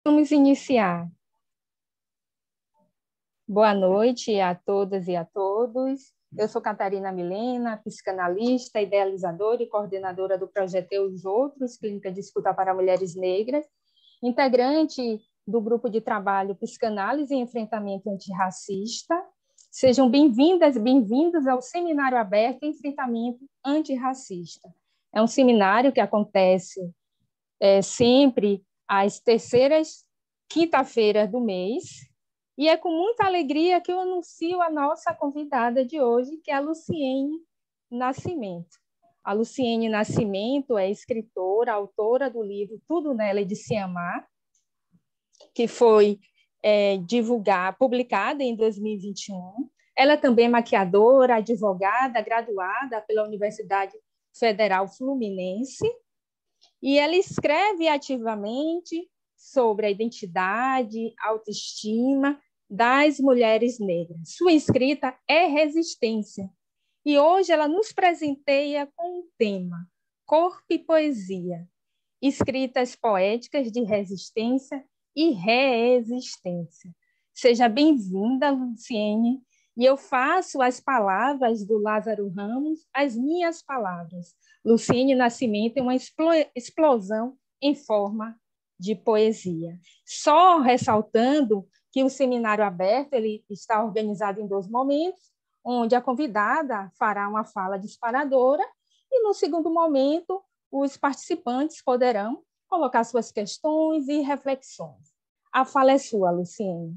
Vamos iniciar. Boa noite a todas e a todos. Eu sou Catarina Milena, psicanalista, idealizadora e coordenadora do projeto Eu e os Outros, Clínica de Escuta para Mulheres Negras, integrante do grupo de trabalho Psicanálise e Enfrentamento Antirracista. Sejam bem-vindas e bem-vindos ao Seminário Aberto Enfrentamento Antirracista. É um seminário que acontece sempre às terceiras quinta-feiras do mês, e é com muita alegria que eu anuncio a nossa convidada de hoje, que é a Luciene Nascimento. A Luciene Nascimento é escritora, autora do livro Tudo Nela é de Se Amar, que foi publicada em 2021. Ela também é maquiadora, advogada, graduada pela Universidade Federal Fluminense, e ela escreve ativamente sobre a identidade, autoestima das mulheres negras. Sua escrita é resistência. E hoje ela nos presenteia com o tema Corpo e Poesia, escritas poéticas de resistência e reexistência. Seja bem-vinda, Luciene, e eu faço as palavras do Lázaro Ramos as minhas palavras. Luciene Nascimento é uma explosão em forma de poesia. Só ressaltando que o Seminário Aberto ele está organizado em 2 momentos, onde a convidada fará uma fala disparadora e, no segundo momento, os participantes poderão colocar suas questões e reflexões. A fala é sua, Luciene.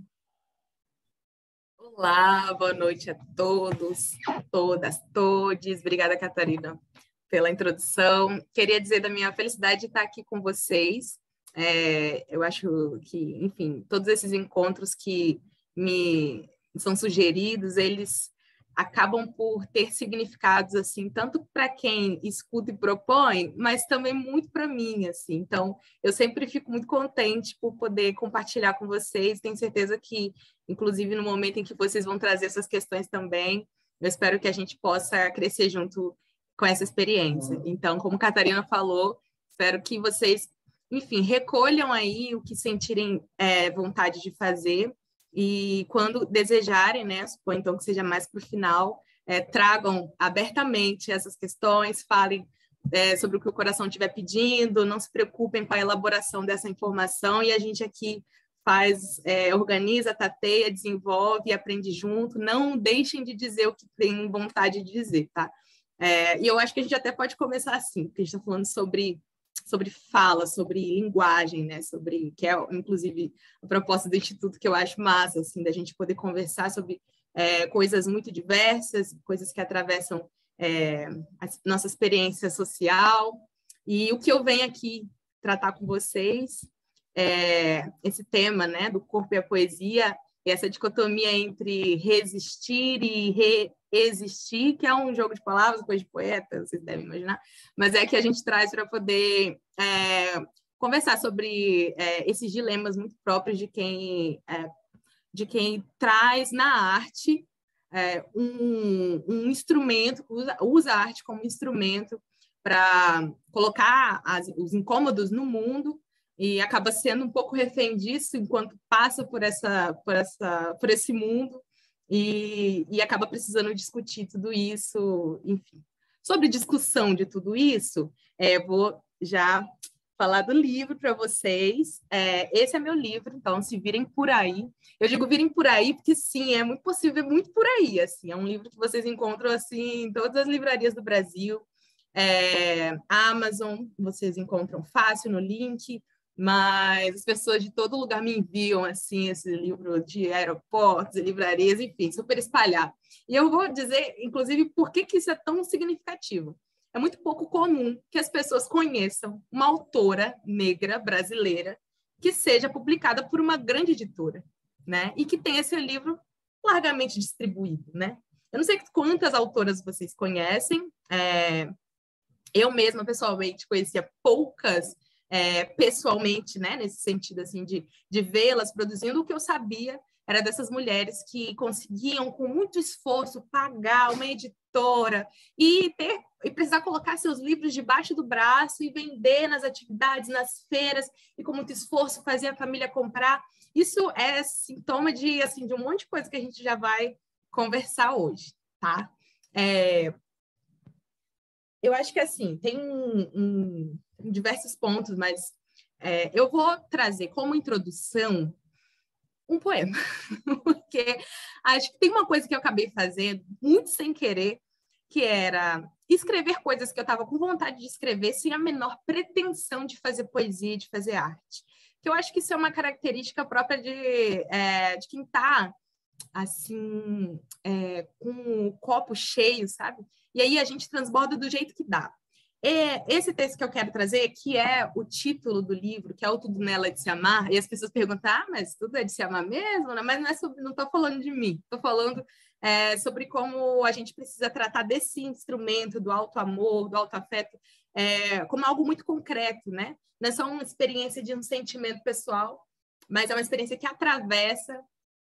Olá, boa noite a todos, todas, todes. Obrigada, Catarina, pela introdução. Queria dizer da minha felicidade de estar aqui com vocês. Eu acho que, enfim, todos esses encontros que me são sugeridos, eles acabam por ter significados, assim, tanto para quem escuta e propõe, mas também muito para mim, assim. Então, eu sempre fico muito contente por poder compartilhar com vocês. Tenho certeza que, inclusive, no momento em que vocês vão trazer essas questões também, eu espero que a gente possa crescer junto com essa experiência. Então, como a Catarina falou, espero que vocês, enfim, recolham aí o que sentirem vontade de fazer e quando desejarem, né, suponho então que seja mais para o final, tragam abertamente essas questões, falem sobre o que o coração estiver pedindo, não se preocupem com a elaboração dessa informação e a gente aqui organiza, tateia, desenvolve e aprende junto. Não deixem de dizer o que têm vontade de dizer, tá? E eu acho que a gente até pode começar assim, porque a gente está falando sobre fala, sobre linguagem, né? Que é, inclusive, a proposta do Instituto que eu acho massa, assim, da gente poder conversar sobre coisas muito diversas, coisas que atravessam a nossa experiência social. E o que eu venho aqui tratar com vocês esse tema, né, do corpo e a poesia, e essa dicotomia entre resistir e reexistir, que é um jogo de palavras, coisa de poeta, vocês devem imaginar, mas é que a gente traz para poder conversar sobre esses dilemas muito próprios de quem traz na arte um instrumento, usa a arte como instrumento para colocar os incômodos no mundo e acaba sendo um pouco refém disso enquanto passa por esse mundo e acaba precisando discutir tudo isso, enfim. Sobre discussão de tudo isso, vou já falar do livro para vocês. Esse é meu livro, então se virem por aí. Eu digo virem por aí porque, sim, é muito possível ver muito por aí. Assim, é um livro que vocês encontram assim, em todas as livrarias do Brasil. Amazon, vocês encontram fácil no link, mas as pessoas de todo lugar me enviam assim, esse livro de aeroportos, livrarias, enfim, super espalhado. E eu vou dizer, inclusive, por que isso é tão significativo. É muito pouco comum que as pessoas conheçam uma autora negra brasileira que seja publicada por uma grande editora, né? E que tenha esse livro largamente distribuído, né? Eu não sei quantas autoras vocês conhecem, eu mesma, pessoalmente, conhecia poucas pessoalmente, né, nesse sentido assim de vê-las produzindo. O que eu sabia era dessas mulheres que conseguiam, com muito esforço, pagar uma editora e precisar colocar seus livros debaixo do braço e vender nas atividades, nas feiras, e com muito esforço fazer a família comprar. Isso é sintoma de um monte de coisa que a gente já vai conversar hoje, tá? Eu acho que, assim, tem diversos pontos, mas eu vou trazer como introdução um poema, porque acho que tem uma coisa que eu acabei fazendo muito sem querer, que era escrever coisas que eu estava com vontade de escrever sem a menor pretensão de fazer poesia, de fazer arte. Que eu acho que isso é uma característica própria de quem está assim, com o copo cheio, sabe? E aí a gente transborda do jeito que dá. Esse texto que eu quero trazer, que é o título do livro, que é o Tudo Nela é de Se Amar, e as pessoas perguntam, mas tudo é de se amar mesmo? Mas não estou falando de mim, estou falando sobre como a gente precisa tratar desse instrumento do auto-amor, do auto-afeto, como algo muito concreto, né? Não é só uma experiência de um sentimento pessoal, mas é uma experiência que atravessa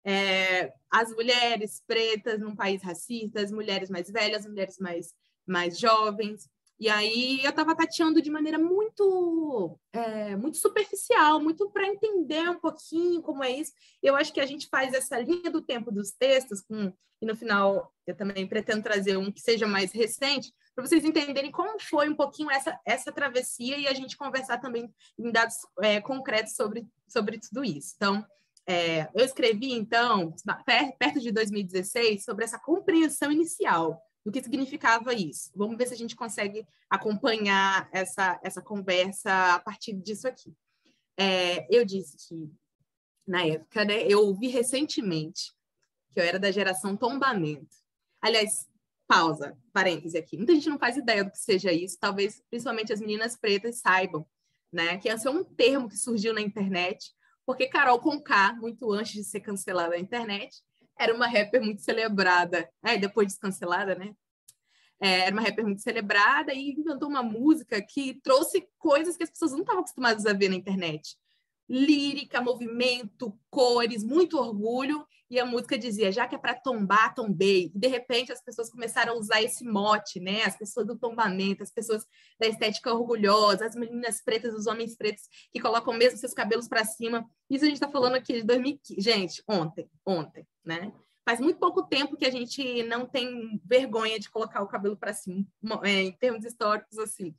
as mulheres pretas num país racista, as mulheres mais velhas, as mulheres mais jovens. E aí eu estava tateando de maneira muito superficial, muito para entender um pouquinho como é isso. Eu acho que a gente faz essa linha do tempo dos textos, e no final eu também pretendo trazer um que seja mais recente, para vocês entenderem como foi um pouquinho essa travessia e a gente conversar também em dados concretos sobre tudo isso. Então, eu escrevi, então, perto de 2016, sobre essa compreensão inicial do que significava isso. Vamos ver se a gente consegue acompanhar essa conversa a partir disso aqui. Eu disse que, na época, né, eu ouvi recentemente que eu era da geração tombamento. Aliás, pausa, parêntese aqui. Muita gente não faz ideia do que seja isso, talvez principalmente as meninas pretas saibam, né, que esse é um termo que surgiu na internet, porque Carol Conká, muito antes de ser cancelada na internet, era uma rapper muito celebrada, depois de cancelada, né? Era uma rapper muito celebrada e inventou uma música que trouxe coisas que as pessoas não estavam acostumadas a ver na internet. Lírica, movimento, cores, muito orgulho. E a música dizia, já que é para tombar, tombei. E, de repente, as pessoas começaram a usar esse mote, né? As pessoas do tombamento, as pessoas da estética orgulhosa, as meninas pretas, os homens pretos que colocam mesmo seus cabelos para cima. Isso a gente está falando aqui de 2015. Gente, ontem, né? Faz muito pouco tempo que a gente não tem vergonha de colocar o cabelo para cima, em termos históricos, assim.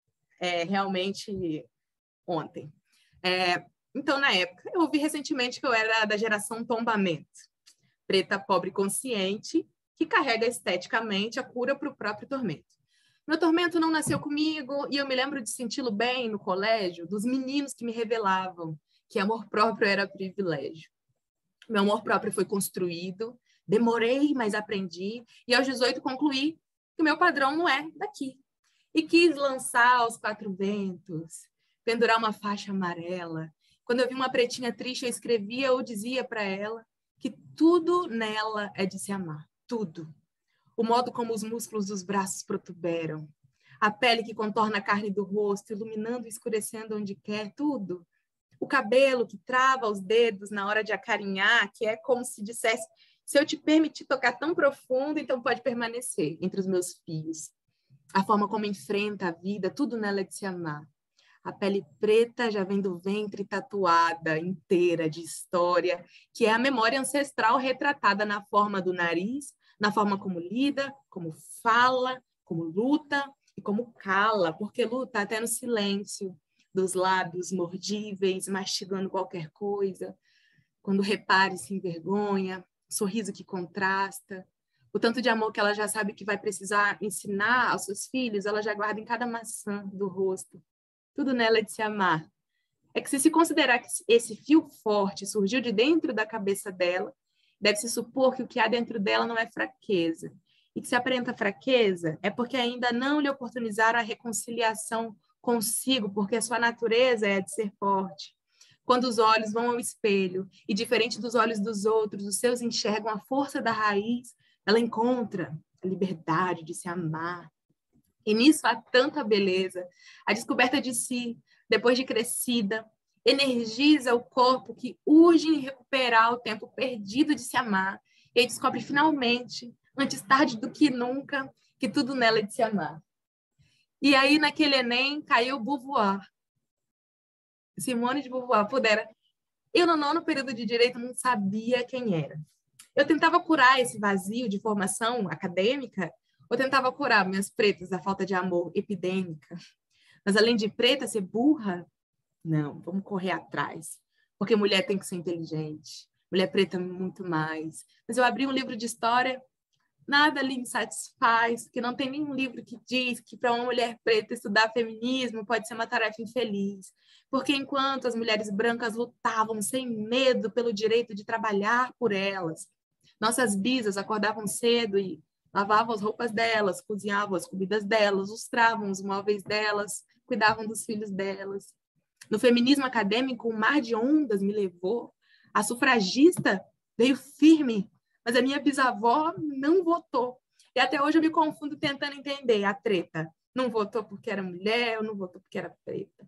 Realmente, ontem. Então, na época, eu ouvi recentemente que eu era da geração tombamento. Preta, pobre, consciente, que carrega esteticamente a cura para o próprio tormento. Meu tormento não nasceu comigo e eu me lembro de senti-lo bem no colégio, dos meninos que me revelavam que amor próprio era privilégio. Meu amor próprio foi construído, demorei, mas aprendi, e aos 18 concluí que o meu padrão não é daqui. E quis lançar aos quatro ventos, pendurar uma faixa amarela. Quando eu vi uma pretinha triste, eu escrevia ou dizia para ela que tudo nela é de se amar, tudo. O modo como os músculos dos braços protuberam, a pele que contorna a carne do rosto, iluminando e escurecendo onde quer, tudo. O cabelo que trava os dedos na hora de acarinhar, que é como se dissesse, se eu te permitir tocar tão profundo, então pode permanecer entre os meus fios. A forma como enfrenta a vida, tudo nela é de se amar. A pele preta já vem do ventre tatuada, inteira de história, que é a memória ancestral retratada na forma do nariz, na forma como lida, como fala, como luta e como cala, porque luta até no silêncio, dos lábios mordíveis, mastigando qualquer coisa, quando repare se envergonha, sorriso que contrasta, o tanto de amor que ela já sabe que vai precisar ensinar aos seus filhos, ela já guarda em cada maçã do rosto. Tudo nela é de se amar. É que se considerar que esse fio forte surgiu de dentro da cabeça dela, deve-se supor que o que há dentro dela não é fraqueza. E que se aparenta fraqueza é porque ainda não lhe oportunizaram a reconciliação consigo, porque a sua natureza é a de ser forte. Quando os olhos vão ao espelho e, diferente dos olhos dos outros, os seus enxergam a força da raiz, ela encontra a liberdade de se amar. E nisso há tanta beleza, a descoberta de si, depois de crescida, energiza o corpo que urge em recuperar o tempo perdido de se amar, e aí descobre finalmente, antes tarde do que nunca, que tudo nela é de se amar. E aí, naquele Enem, caiu Beauvoir. Simone de Beauvoir, pudera. Eu, no 9º período de Direito, não sabia quem era. Eu tentava curar esse vazio de formação acadêmica, ou tentava curar minhas pretas da falta de amor epidêmica. Mas, além de preta, ser burra, não, vamos correr atrás. Porque mulher tem que ser inteligente. Mulher preta muito mais. Mas eu abri um livro de história, nada ali me satisfaz, porque não tem nenhum livro que diz que para uma mulher preta estudar feminismo pode ser uma tarefa infeliz. Porque enquanto as mulheres brancas lutavam sem medo pelo direito de trabalhar por elas, nossas bisas acordavam cedo e lavavam as roupas delas, cozinhavam as comidas delas, lustravam os móveis delas, cuidavam dos filhos delas. No feminismo acadêmico, um mar de ondas me levou. A sufragista veio firme, mas a minha bisavó não votou. E até hoje eu me confundo tentando entender a treta. Não votou porque era mulher, ou não votou porque era preta.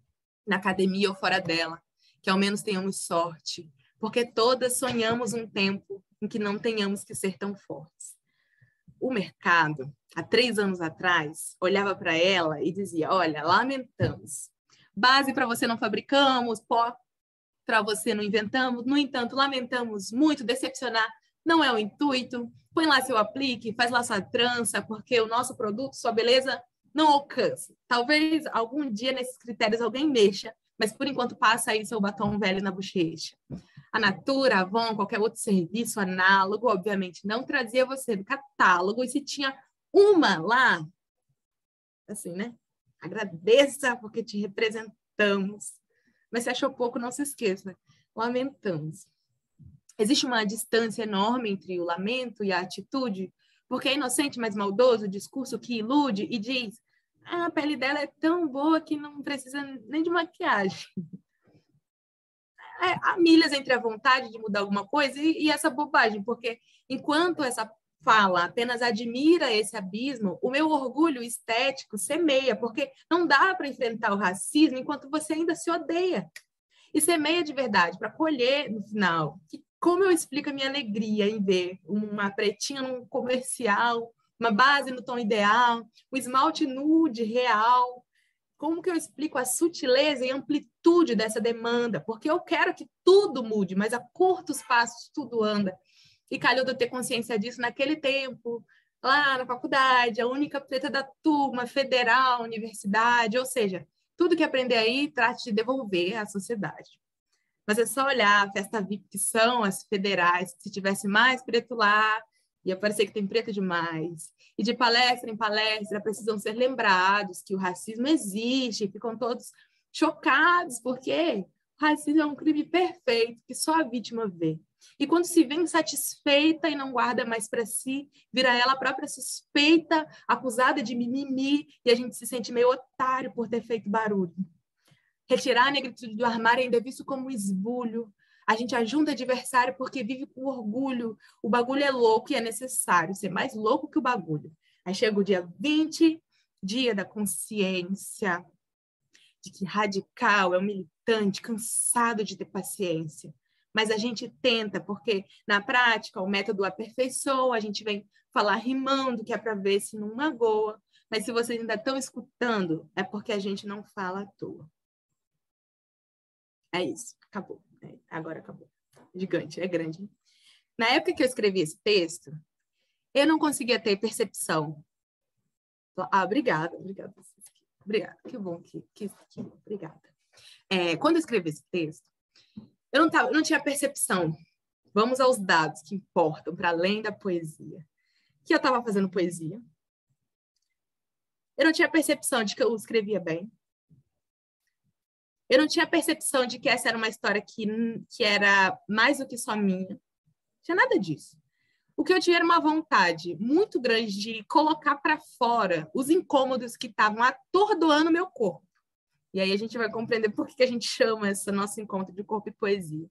Na academia ou fora dela, que ao menos tenhamos sorte, porque todas sonhamos um tempo em que não tenhamos que ser tão fortes. O mercado, há 3 anos atrás, olhava para ela e dizia, olha, lamentamos. Base para você não fabricamos, pó para você não inventamos, no entanto, lamentamos muito, decepcionar não é o intuito, põe lá seu aplique, faz lá sua trança, porque o nosso produto, sua beleza, não alcança. Talvez algum dia nesses critérios alguém mexa, mas por enquanto passa aí seu batom velho na bochecha. A Natura, a Avon, qualquer outro serviço análogo, obviamente, não trazia você do catálogo, e se tinha uma lá, assim, né? Agradeça porque te representamos. Mas se achou pouco, não se esqueça. Lamentamos. Existe uma distância enorme entre o lamento e a atitude, porque é inocente, mas maldoso o discurso que ilude e diz a pele dela é tão boa que não precisa nem de maquiagem. Há milhas entre a vontade de mudar alguma coisa e essa bobagem, porque enquanto essa fala apenas admira esse abismo, o meu orgulho estético semeia, porque não dá para enfrentar o racismo enquanto você ainda se odeia. E semeia de verdade, para colher no final. Como eu explico a minha alegria em ver uma pretinha num comercial, uma base no tom ideal, um esmalte nude real. Como que eu explico a sutileza e amplitude dessa demanda? Porque eu quero que tudo mude, mas a curtos passos tudo anda. E calhou de eu ter consciência disso naquele tempo, lá na faculdade, a única preta da turma, federal, universidade, ou seja, tudo que aprender aí, trate de devolver à sociedade. Mas é só olhar a festa VIP que são as federais, se tivesse mais preto lá, ia parecer que tem preto demais. E de palestra em palestra precisam ser lembrados que o racismo existe, ficam todos chocados, porque o racismo é um crime perfeito que só a vítima vê. E quando se vê insatisfeita e não guarda mais para si, vira ela a própria suspeita, acusada de mimimi, e a gente se sente meio otário por ter feito barulho. Retirar a negritude do armário ainda é visto como um esbulho. A gente ajunta adversário porque vive com orgulho. O bagulho é louco e é necessário ser mais louco que o bagulho. Aí chega o dia 20, dia da consciência, de que radical é um militante cansado de ter paciência. Mas a gente tenta, porque na prática o método aperfeiçoa, a gente vem falar rimando, que é para ver se não magoa. Mas se vocês ainda estão escutando, é porque a gente não fala à toa. É isso, acabou. Agora acabou. Gigante, é grande. Na época que eu escrevi esse texto, eu não conseguia ter percepção. Obrigada. Obrigada, que bom que obrigada. Quando eu escrevi esse texto, eu não tinha percepção. Vamos aos dados que importam, para além da poesia. Que eu estava fazendo poesia. Eu não tinha percepção de que eu escrevia bem. Eu não tinha percepção de que essa era uma história que era mais do que só minha. Não tinha nada disso. O que eu tinha era uma vontade muito grande de colocar para fora os incômodos que estavam atordoando meu corpo. E aí a gente vai compreender por que a gente chama esse nosso encontro de corpo e poesia.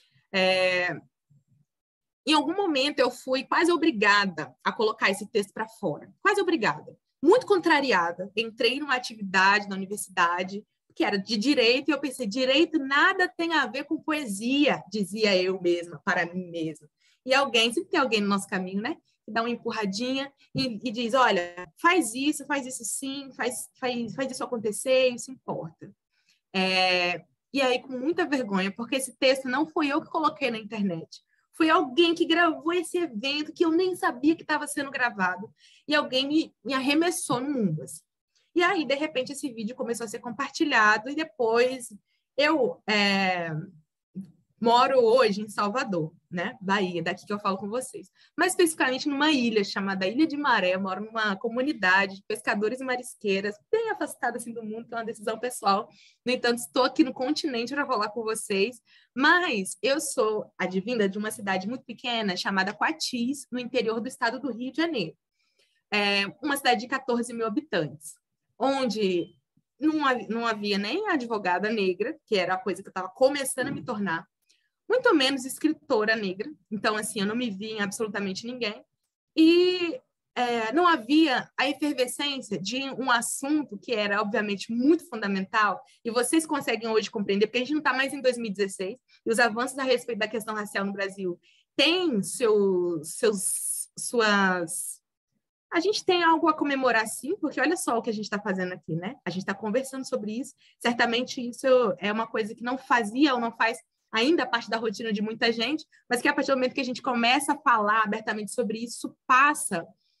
Em algum momento eu fui quase obrigada a colocar esse texto para fora. Quase obrigada. Muito contrariada. Entrei numa atividade na universidade, que era de direito, e eu pensei, direito nada tem a ver com poesia, dizia eu mesma, para mim mesma. E alguém, sempre tem alguém no nosso caminho, né? Que dá uma empurradinha e diz, olha, faz isso sim, faz isso acontecer, isso importa. E aí, com muita vergonha, porque esse texto não foi eu que coloquei na internet. Foi alguém que gravou esse evento que eu nem sabia que estava sendo gravado. E alguém me arremessou no mundo. Assim. E aí, de repente, esse vídeo começou a ser compartilhado e depois eu moro hoje em Salvador, né? Bahia, daqui que eu falo com vocês. Mais especificamente numa ilha chamada Ilha de Maré. Eu moro numa comunidade de pescadores e marisqueiras, bem afastada assim, do mundo, que é uma decisão pessoal. No entanto, estou aqui no continente para falar com vocês. Mas eu sou advinda de uma cidade muito pequena chamada Quatis, no interior do estado do Rio de Janeiro. Uma cidade de 14 mil habitantes, onde não havia nem advogada negra, que era a coisa que eu estava começando a me tornar, muito menos escritora negra. Então, assim, eu não me vi em absolutamente ninguém. E não havia a efervescência de um assunto que era, obviamente, muito fundamental, e vocês conseguem hoje compreender, porque a gente não está mais em 2016, e os avanços a respeito da questão racial no Brasil têm suas... A gente tem algo a comemorar, sim, porque olha só o que a gente está fazendo aqui, né? A gente está conversando sobre isso. Certamente isso é uma coisa que não fazia ou não faz ainda parte da rotina de muita gente, mas que a partir do momento que a gente começa a falar abertamente sobre isso, passa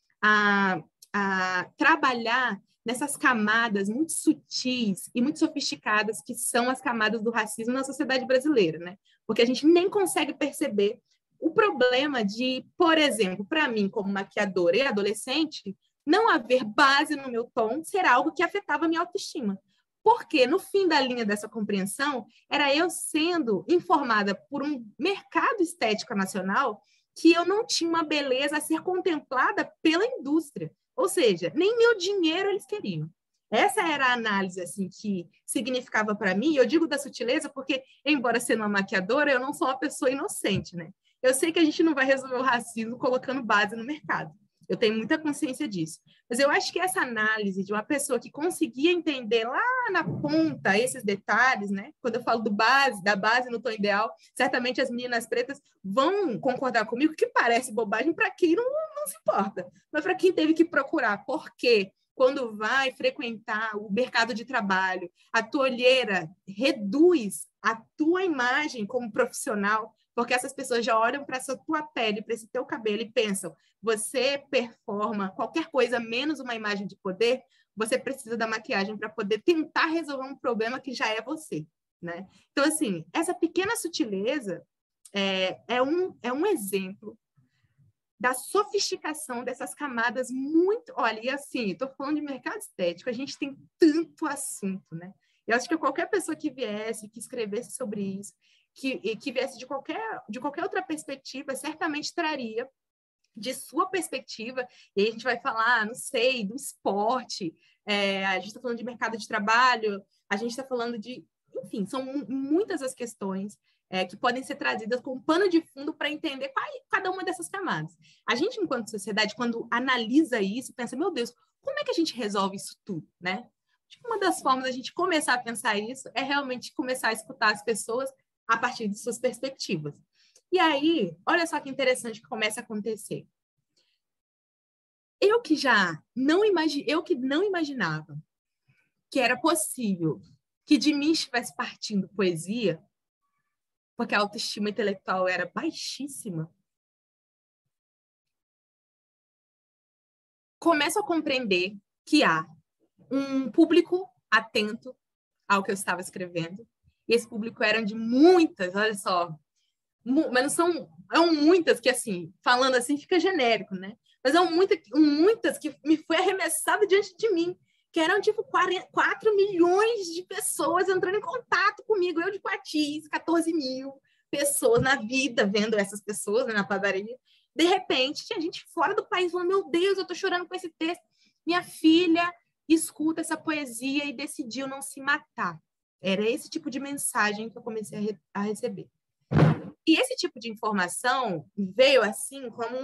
a trabalhar nessas camadas muito sutis e muito sofisticadas que são as camadas do racismo na sociedade brasileira, né? Porque a gente nem consegue perceber o problema de, por exemplo, para mim, como maquiadora e adolescente, não haver base no meu tom ser algo que afetava a minha autoestima. Porque, no fim da linha dessa compreensão, era eu sendo informada por um mercado estético nacional que eu não tinha uma beleza a ser contemplada pela indústria. Ou seja, nem meu dinheiro eles queriam. Essa era a análise assim, que significava para mim. Eu digo da sutileza porque, embora sendo uma maquiadora, eu não sou uma pessoa inocente, né? Eu sei que a gente não vai resolver o racismo colocando base no mercado. Eu tenho muita consciência disso. Mas eu acho que essa análise de uma pessoa que conseguia entender lá na ponta esses detalhes, né? Quando eu falo da base no tom ideal, certamente as meninas pretas vão concordar comigo que parece bobagem para quem não se importa. Mas para quem teve que procurar. Por quê? Quando vai frequentar o mercado de trabalho, a tua olheira reduz a tua imagem como profissional, porque essas pessoas já olham para essa tua pele, para esse teu cabelo e pensam, você performa qualquer coisa menos uma imagem de poder, você precisa da maquiagem para poder tentar resolver um problema que já é você, né? Então, assim, essa pequena sutileza é um exemplo da sofisticação dessas camadas muito... Olha, e assim, estou falando de mercado estético, a gente tem tanto assunto, né? Eu acho que qualquer pessoa que viesse, que escrevesse sobre isso, que viesse de qualquer outra perspectiva, certamente traria de sua perspectiva, e aí a gente vai falar, não sei, do esporte, a gente está falando de mercado de trabalho, a gente está falando de... Enfim, são muitas as questões que podem ser trazidas como pano de fundo para entender cada uma dessas camadas. A gente, enquanto sociedade, quando analisa isso, pensa, meu Deus, como é que a gente resolve isso tudo, né? Acho que uma das formas da gente começar a pensar isso é realmente começar a escutar as pessoas a partir de suas perspectivas. E aí, olha só que interessante que começa a acontecer. Eu que não imaginava que era possível que de mim estivesse partindo poesia, porque a autoestima intelectual era baixíssima, começo a compreender que há um público atento ao que eu estava escrevendo, e esse público eram de muitas, olha só, mas são muitas que, assim, falando assim, fica genérico, né? Mas são muitas que me foi arremessado diante de mim, que eram, tipo, 4 milhões de pessoas entrando em contato comigo, eu de Quatis, 14 mil pessoas na vida, vendo essas pessoas, né, na padaria. De repente, tinha gente fora do país falando, meu Deus, eu tô chorando com esse texto. Minha filha escuta essa poesia e decidiu não se matar. Era esse tipo de mensagem que eu comecei a receber. E esse tipo de informação veio assim como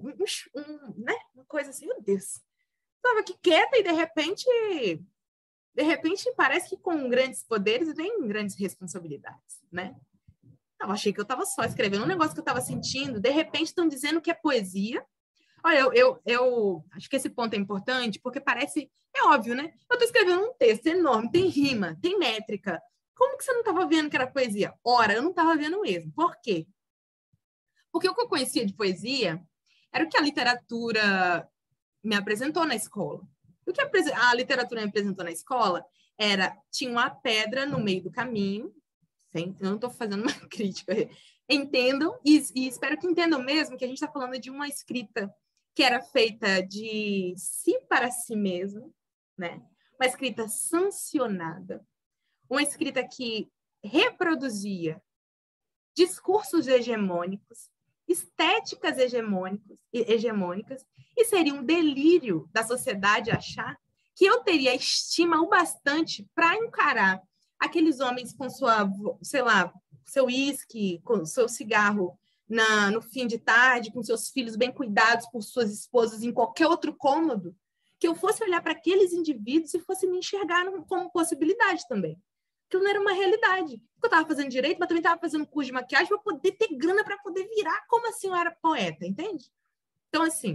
né? Uma coisa assim, meu Deus. Estava aqui quieta e de repente de repente, parece que com grandes poderes vem grandes responsabilidades, né? Eu achei que eu estava só escrevendo um negócio que eu estava sentindo, de repente estão dizendo que é poesia. Olha, eu acho que esse ponto é importante, porque parece, é óbvio, né? Eu estou escrevendo um texto enorme, tem rima, tem métrica. Como que você não estava vendo que era poesia? Ora, eu não estava vendo mesmo. Por quê? Porque o que eu conhecia de poesia era o que a literatura me apresentou na escola. O que a literatura me apresentou na escola tinha uma pedra no meio do caminho. Eu não estou fazendo uma crítica. Entendam, e espero que entendam mesmo que a gente está falando de uma escrita que era feita de si para si mesmo, né? Uma escrita sancionada, uma escrita que reproduzia discursos hegemônicos, estéticas hegemônicas, e seria um delírio da sociedade achar que eu teria estima o bastante para encarar aqueles homens com sua, sei lá, seu uísque, com seu cigarro no fim de tarde, com seus filhos bem cuidados por suas esposas em qualquer outro cômodo, que eu fosse olhar para aqueles indivíduos e fosse me enxergar como possibilidade também. Aquilo não era uma realidade. Eu estava fazendo direito, mas também estava fazendo curso de maquiagem para poder ter grana para poder virar como assim eu era poeta, entende? Então, assim,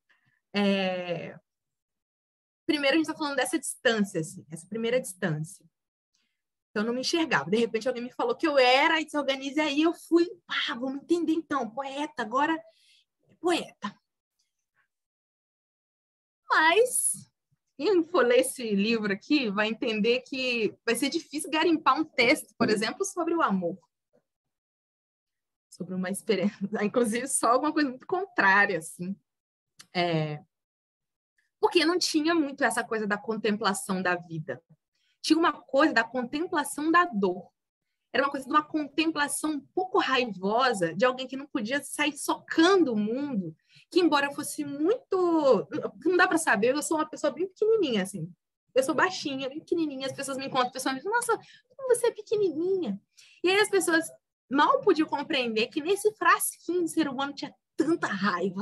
primeiro a gente está falando dessa distância, assim, essa primeira distância. Então, eu não me enxergava. De repente, alguém me falou que eu era, e se organize aí, eu fui, vamos entender então, poeta, agora é poeta. Mas, quem for ler esse livro aqui vai entender que vai ser difícil garimpar um texto, por exemplo, sobre o amor. Sobre uma experiência, inclusive só alguma coisa muito contrária, assim. Porque não tinha muito essa coisa da contemplação da vida. Tinha uma coisa da contemplação da dor. Era uma coisa de uma contemplação um pouco raivosa de alguém que não podia sair socando o mundo, que embora eu fosse muito... Não dá para saber, eu sou uma pessoa bem pequenininha, assim. Eu sou baixinha, bem pequenininha, as pessoas me encontram, as pessoas me dizem, nossa, como você é pequenininha. E aí as pessoas mal podiam compreender que nesse frasquinho de ser humano tinha tanta raiva.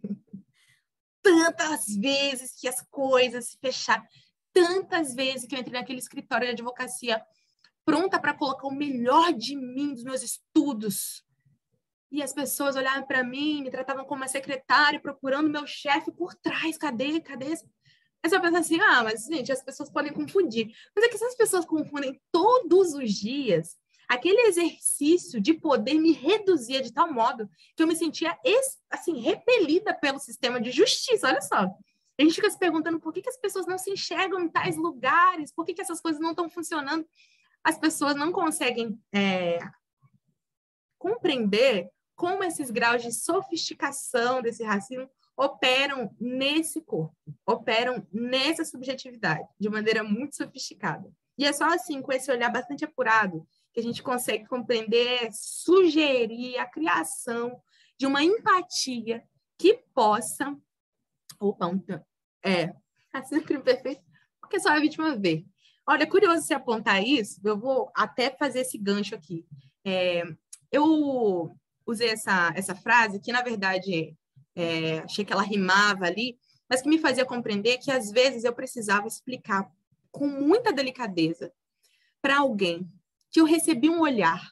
Tantas vezes que as coisas se fecharam. Tantas vezes que eu entrei naquele escritório de advocacia pronta para colocar o melhor de mim, dos meus estudos. E as pessoas olhavam para mim, me tratavam como uma secretária, procurando meu chefe por trás. Cadê? Cadê? Aí você pensa assim, mas, gente, as pessoas podem confundir. Mas é que se as pessoas confundem todos os dias, aquele exercício de poder me reduzia de tal modo que eu me sentia, assim, repelida pelo sistema de justiça. Olha só. A gente fica se perguntando por que as pessoas não se enxergam em tais lugares, por que essas coisas não estão funcionando. As pessoas não conseguem compreender como esses graus de sofisticação desse racismo operam nesse corpo, operam nessa subjetividade, de maneira muito sofisticada. E é só assim, com esse olhar bastante apurado, que a gente consegue compreender, sugerir a criação de uma empatia que possa... Opa, assim, crime perfeito, porque só a vítima vê. Olha, é curioso você apontar isso, eu vou até fazer esse gancho aqui. Eu usei essa frase, que na verdade achei que ela rimava ali, mas que me fazia compreender que às vezes eu precisava explicar com muita delicadeza para alguém que eu recebi um olhar,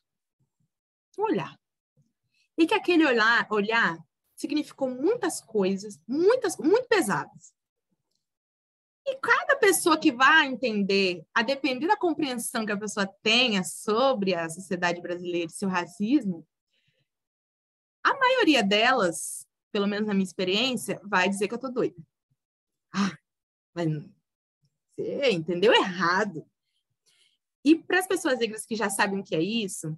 e que aquele olhar significou muitas coisas, muito pesadas. E cada pessoa que vai entender, a depender da compreensão que a pessoa tenha sobre a sociedade brasileira e seu racismo, a maioria delas, pelo menos na minha experiência, vai dizer que eu tô doida. Mas você entendeu errado. E para as pessoas negras que já sabem o que é isso,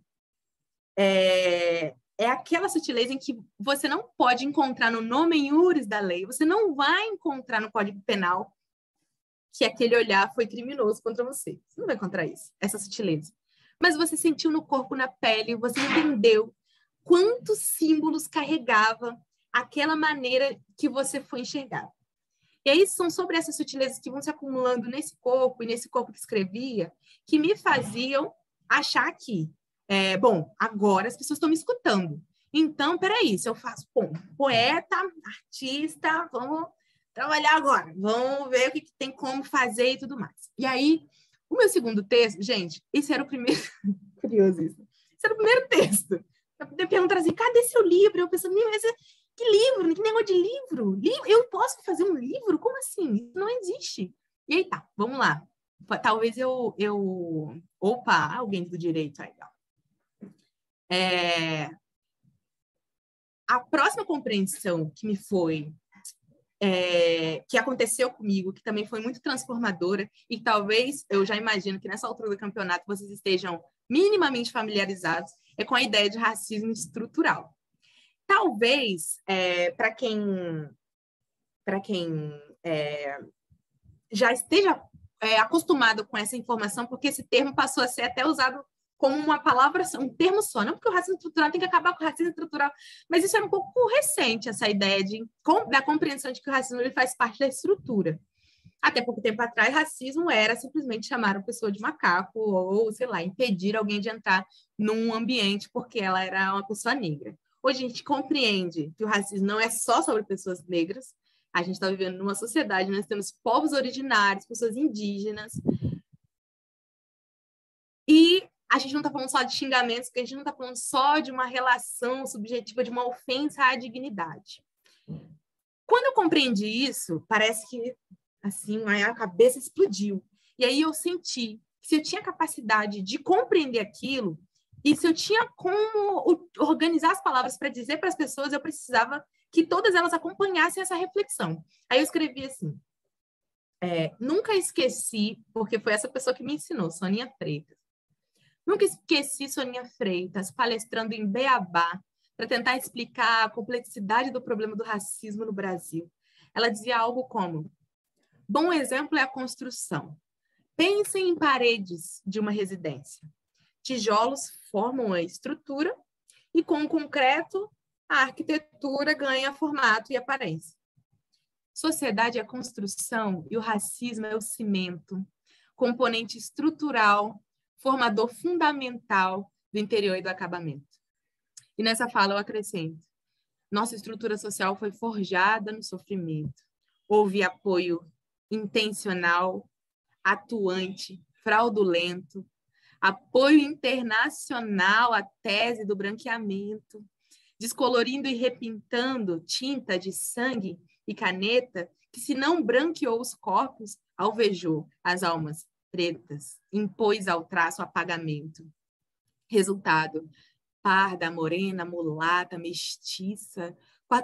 é aquela sutileza em que você não pode encontrar no nomen iuris da lei, você não vai encontrar no Código Penal que aquele olhar foi criminoso contra você. Você não vai encontrar isso, essa sutileza. Mas você sentiu no corpo, na pele, você entendeu quantos símbolos carregava aquela maneira que você foi enxergado. E aí são sobre essas sutilezas que vão se acumulando nesse corpo e nesse corpo que escrevia, que me faziam achar que, agora as pessoas estão me escutando. Então, peraí, se eu faço poeta, artista, vamos trabalhar agora, vamos ver o que tem como fazer e tudo mais. E aí O meu segundo texto, gente, esse era o primeiro... Curioso isso. Esse era o primeiro texto. Eu perguntaram assim, cadê seu livro? Eu pensando, que livro? Que negócio de livro? Eu posso fazer um livro? Como assim? Isso não existe. E aí tá, vamos lá. Talvez Opa, alguém do direito aí, ó. A próxima compreensão que me foi... que aconteceu comigo, que também foi muito transformadora, e talvez, eu já imagino que nessa altura do campeonato vocês estejam minimamente familiarizados, é com a ideia de racismo estrutural. Talvez, para quem já esteja acostumado com essa informação, porque esse termo passou a ser até usado como uma palavra, um termo só, não porque o racismo estrutural tem que acabar com o racismo estrutural, mas isso era um pouco recente, essa ideia da compreensão de que o racismo ele faz parte da estrutura. Até pouco tempo atrás, racismo era simplesmente chamar uma pessoa de macaco ou, sei lá, impedir alguém de entrar num ambiente porque ela era uma pessoa negra. Hoje a gente compreende que o racismo não é só sobre pessoas negras, a gente está vivendo numa sociedade, nós temos povos originários, pessoas indígenas, e a gente não está falando só de xingamentos, porque a gente não está falando só de uma relação subjetiva, de uma ofensa à dignidade. Quando eu compreendi isso, parece que assim, a cabeça explodiu. E aí eu senti que se eu tinha capacidade de compreender aquilo, e se eu tinha como organizar as palavras para dizer para as pessoas, eu precisava que todas elas acompanhassem essa reflexão. Aí eu escrevi assim, nunca esqueci, porque foi essa pessoa que me ensinou, Soninha Freitas. Nunca esqueci Soninha Freitas palestrando em Beabá para tentar explicar a complexidade do problema do racismo no Brasil. Ela dizia algo como: bom exemplo é a construção. Pensem em paredes de uma residência. Tijolos formam a estrutura e, com o concreto, a arquitetura ganha formato e aparência. Sociedade é a construção e o racismo é o cimento, componente estrutural, formador fundamental do interior e do acabamento. E nessa fala eu acrescento: nossa estrutura social foi forjada no sofrimento. Houve apoio intencional, atuante, fraudulento, apoio internacional à tese do branqueamento, descolorindo e repintando tinta de sangue e caneta que, se não branqueou os corpos, alvejou as almas pretas, impôs ao traço apagamento. Resultado: parda, morena, mulata, mestiça,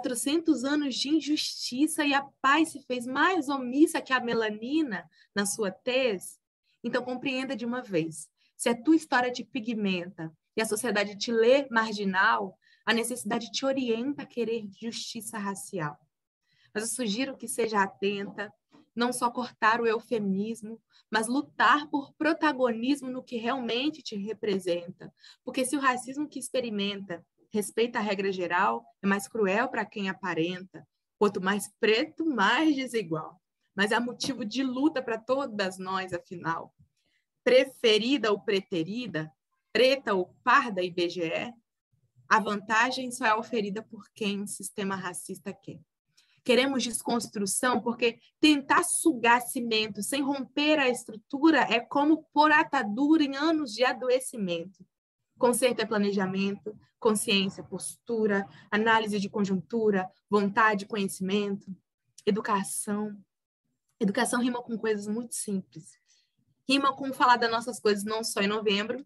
400 anos de injustiça, e a paz se fez mais omissa que a melanina na sua tez. Então compreenda de uma vez, se a tua história te pigmenta e a sociedade te lê marginal, a necessidade te orienta a querer justiça racial. Mas eu sugiro que seja atenta, não só cortar o eufemismo, mas lutar por protagonismo no que realmente te representa. Porque se o racismo que experimenta respeita a regra geral, é mais cruel para quem aparenta. Quanto mais preto, mais desigual. Mas há motivo de luta para todas nós, afinal. Preferida ou preterida, preta ou parda IBGE, a vantagem só é oferida por quem o sistema racista quer. Queremos desconstrução porque tentar sugar cimento sem romper a estrutura é como pôr atadura em anos de adoecimento. Conceito é planejamento, consciência, postura, análise de conjuntura, vontade, conhecimento, educação. Educação rima com coisas muito simples. Rima com falar das nossas coisas não só em novembro.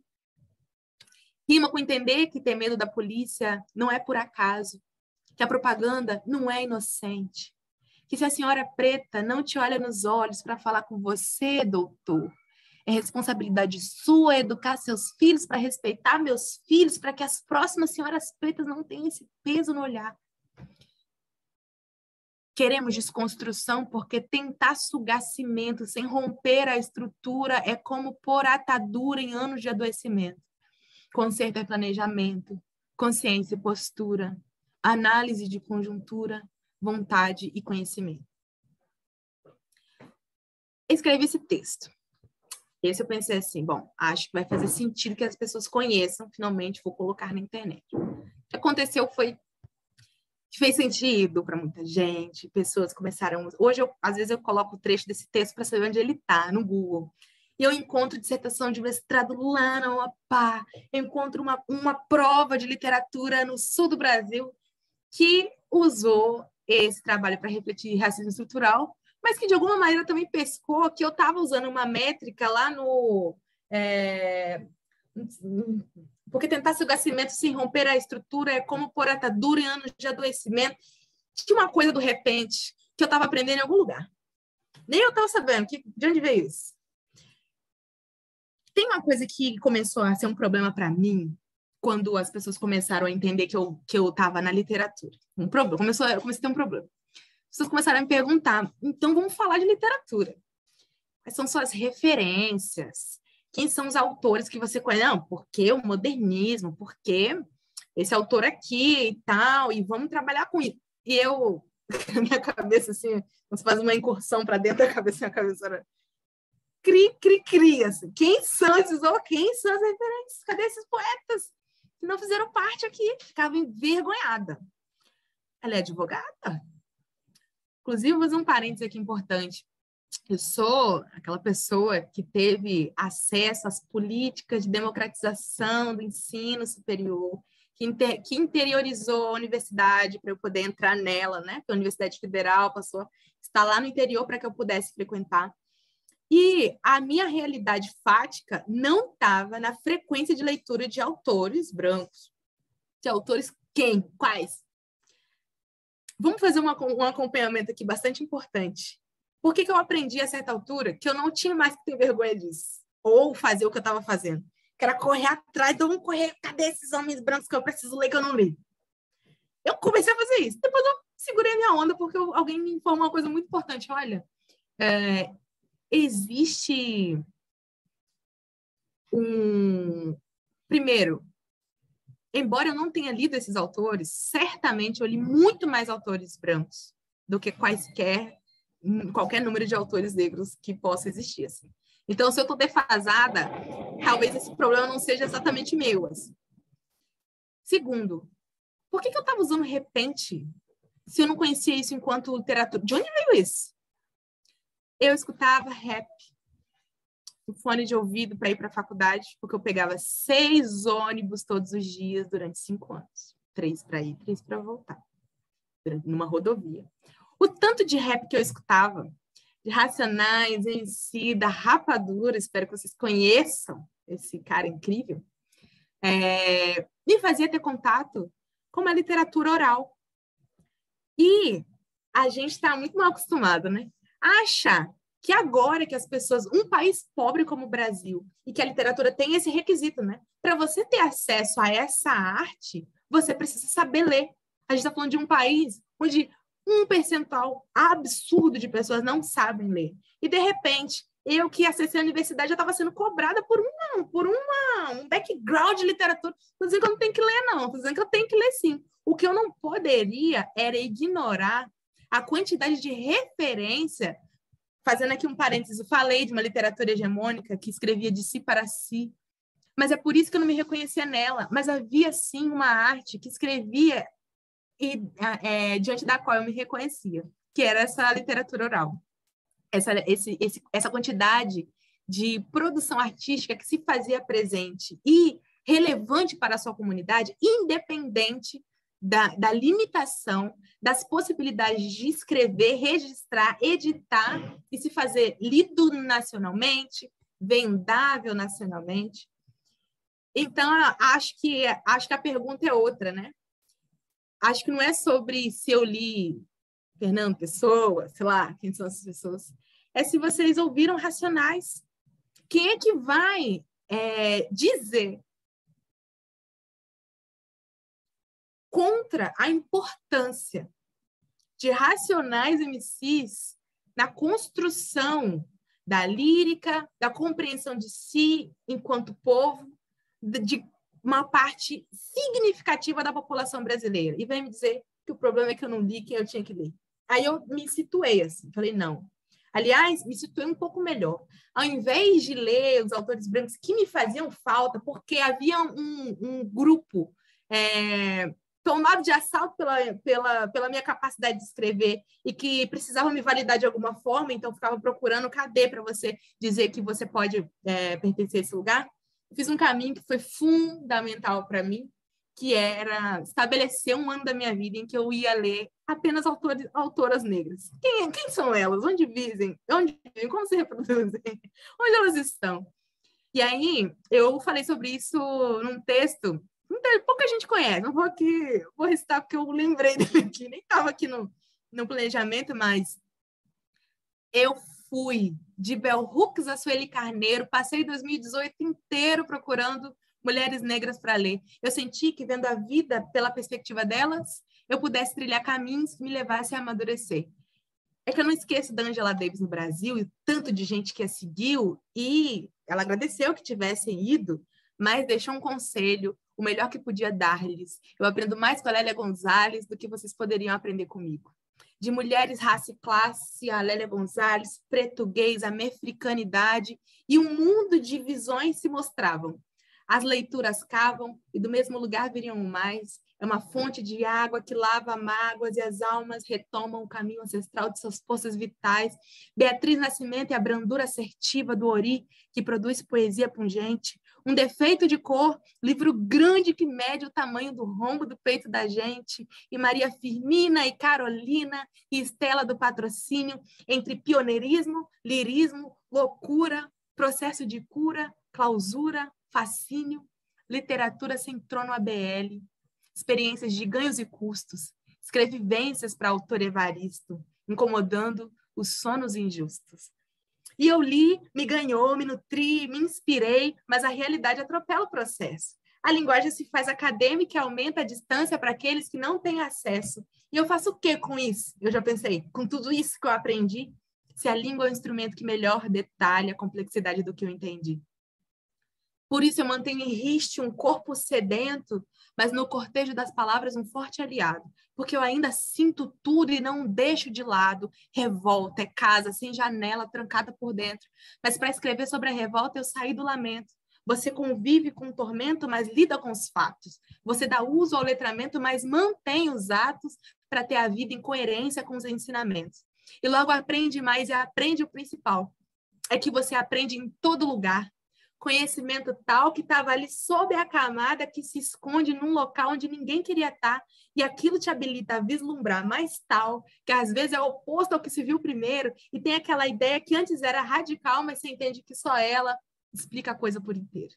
Rima com entender que ter medo da polícia não é por acaso, que a propaganda não é inocente, que se a senhora preta não te olha nos olhos para falar com você, doutor, é responsabilidade sua educar seus filhos para respeitar meus filhos, para que as próximas senhoras pretas não tenham esse peso no olhar. Queremos desconstrução porque tentar sugar cimento sem romper a estrutura é como pôr atadura em anos de adoecimento. Conceito é planejamento, consciência e postura, análise de conjuntura, vontade e conhecimento. Escrevi esse texto. Esse eu pensei assim, bom, acho que vai fazer sentido que as pessoas conheçam, finalmente vou colocar na internet. O que aconteceu foi que fez sentido para muita gente, pessoas começaram... Hoje, às vezes, eu coloco o trecho desse texto para saber onde ele está, no Google. e eu encontro dissertação de mestrado lá na UAPá, eu encontro uma prova de literatura no sul do Brasil que usou esse trabalho para refletir racismo estrutural, mas que de alguma maneira também pescou que eu estava usando uma métrica lá no... porque tentar sugar cimento sem romper a estrutura é como pôr atadura em anos de adoecimento. Tinha uma coisa do repente que eu estava aprendendo em algum lugar. Nem eu estava sabendo de onde veio isso. Tem uma coisa que começou a ser um problema para mim quando as pessoas começaram a entender que eu estava na literatura. Um problema. Eu comecei a ter um problema. As pessoas começaram a me perguntar, então vamos falar de literatura. Quais são suas referências? Quem são os autores que você conhece? Não, por que o modernismo? Por que esse autor aqui e tal? E vamos trabalhar com isso. E eu, na minha cabeça, assim, você faz uma incursão para dentro da cabeça, minha cabeça era cri, assim. Quem são as referências? Cadê esses poetas que não fizeram parte aqui? Ficava envergonhada. Ela é advogada? Inclusive, vou fazer um parênteses aqui importante. Eu sou aquela pessoa que teve acesso às políticas de democratização do ensino superior, que interiorizou a universidade para eu poder entrar nela, né? Porque a Universidade Federal passou a estar lá no interior para que eu pudesse frequentar. E a minha realidade fática não estava na frequência de leitura de autores brancos. De autores quem? Quais? Vamos fazer um acompanhamento aqui bastante importante. Por que eu aprendi a certa altura que eu não tinha mais que ter vergonha disso? Ou fazer o que eu estava fazendo? Que era correr atrás, então vamos correr, cadê esses homens brancos que eu preciso ler que eu não li? Eu comecei a fazer isso. Depois eu segurei a minha onda porque alguém me informou uma coisa muito importante. Olha, existe Primeiro, embora eu não tenha lido esses autores, certamente eu li muito mais autores brancos do que qualquer número de autores negros que possa existir. Assim. Então, se eu estou defasada, talvez esse problema não seja exatamente meu. Assim. Segundo, por que eu estava usando repente se eu não conhecia isso enquanto literatura? De onde veio isso? Eu escutava rap no fone de ouvido para ir para a faculdade, porque eu pegava 6 ônibus todos os dias durante 5 anos. 3 para ir, 3 para voltar. Numa rodovia. O tanto de rap que eu escutava, de Racionais, MC, da Rapadura, espero que vocês conheçam esse cara incrível, me fazia ter contato com uma literatura oral. E a gente está muito mal acostumado, né? Acha que agora que as pessoas, um país pobre como o Brasil, e que a literatura tem esse requisito, né? Para você ter acesso a essa arte, você precisa saber ler. A gente está falando de um país onde um percentual absurdo de pessoas não sabem ler. E, de repente, eu que acessei a universidade já estava sendo cobrada por um background de literatura. Não estou dizendo que eu não tenho que ler, não. Estou dizendo que eu tenho que ler, sim. O que eu não poderia era ignorar a quantidade de referência. Fazendo aqui um parênteses, eu falei de uma literatura hegemônica que escrevia de si para si, mas é por isso que eu não me reconhecia nela. Mas havia, sim, uma arte que escrevia diante da qual eu me reconhecia, que era essa literatura oral. Essa quantidade de produção artística que se fazia presente e relevante para a sua comunidade, independente da limitação das possibilidades de escrever, registrar, editar e se fazer lido nacionalmente, vendável nacionalmente. Então, acho que a pergunta é outra, né? Acho que não é sobre se eu li Fernando Pessoa, sei lá, quem são essas pessoas. É se vocês ouviram Racionais. Quem é que vai dizer contra a importância de Racionais MCs na construção da lírica, da compreensão de si enquanto povo, de uma parte significativa da população brasileira? E vem me dizer que o problema é que eu não li quem eu tinha que ler. Aí eu me situei assim, falei, não. Aliás, me situei um pouco melhor. Ao invés de ler os autores brancos que me faziam falta, porque havia um grupo tomado de assalto pela minha capacidade de escrever e que precisavam me validar de alguma forma, então ficava procurando cadê para você dizer que você pode pertencer a esse lugar. Eu fiz um caminho que foi fundamental para mim, que era estabelecer um ano da minha vida em que eu ia ler apenas autoras negras. Quem são elas? Onde vivem? Como se reproduzem? Onde elas estão? E aí, eu falei sobre isso num texto, pouca gente conhece, não vou recitar porque eu lembrei dele aqui, nem estava aqui no planejamento, mas eu fui de Bell Hooks a Sueli Carneiro, passei 2018 inteiro procurando mulheres negras para ler. Eu senti que, vendo a vida pela perspectiva delas, eu pudesse trilhar caminhos que me levassem a amadurecer. É que eu não esqueço da Angela Davis no Brasil e o tanto de gente que a seguiu, e ela agradeceu que tivessem ido, mas deixou um conselho, o melhor que podia dar-lhes. Eu aprendo mais com a Lélia Gonzalez do que vocês poderiam aprender comigo. De mulheres, raça e classe, a Lélia Gonzalez, português, a mefricanidade e um mundo de visões se mostravam. As leituras cavam e do mesmo lugar viriam mais. É uma fonte de água que lava mágoas e as almas retomam o caminho ancestral de suas forças vitais. Beatriz Nascimento e a brandura assertiva do Ori, que produz poesia pungente. Um defeito de cor, livro grande que mede o tamanho do rombo do peito da gente. E Maria Firmina e Carolina e Estela do Patrocínio, entre pioneirismo, lirismo, loucura, processo de cura, clausura, fascínio, literatura sem trono ABL, experiências de ganhos e custos, escrevivências para autor Evaristo, incomodando os sonos injustos. E eu li, me ganhou, me nutri, me inspirei, mas a realidade atropela o processo. A linguagem se faz acadêmica e aumenta a distância para aqueles que não têm acesso. E eu faço o quê com isso? Eu já pensei, com tudo isso que eu aprendi, se a língua é o instrumento que melhor detalha a complexidade do que eu entendi. Por isso eu mantenho em riste um corpo sedento, mas no cortejo das palavras um forte aliado, porque eu ainda sinto tudo e não deixo de lado. Revolta é casa sem janela, trancada por dentro. Mas para escrever sobre a revolta eu saí do lamento. Você convive com o tormento, mas lida com os fatos. Você dá uso ao letramento, mas mantém os atos para ter a vida em coerência com os ensinamentos. E logo aprende mais e aprende o principal. É que você aprende em todo lugar. Conhecimento tal que estava ali sob a camada que se esconde num local onde ninguém queria estar, e aquilo te habilita a vislumbrar mais tal, que às vezes é oposto ao que se viu primeiro, e tem aquela ideia que antes era radical, mas você entende que só ela explica a coisa por inteiro.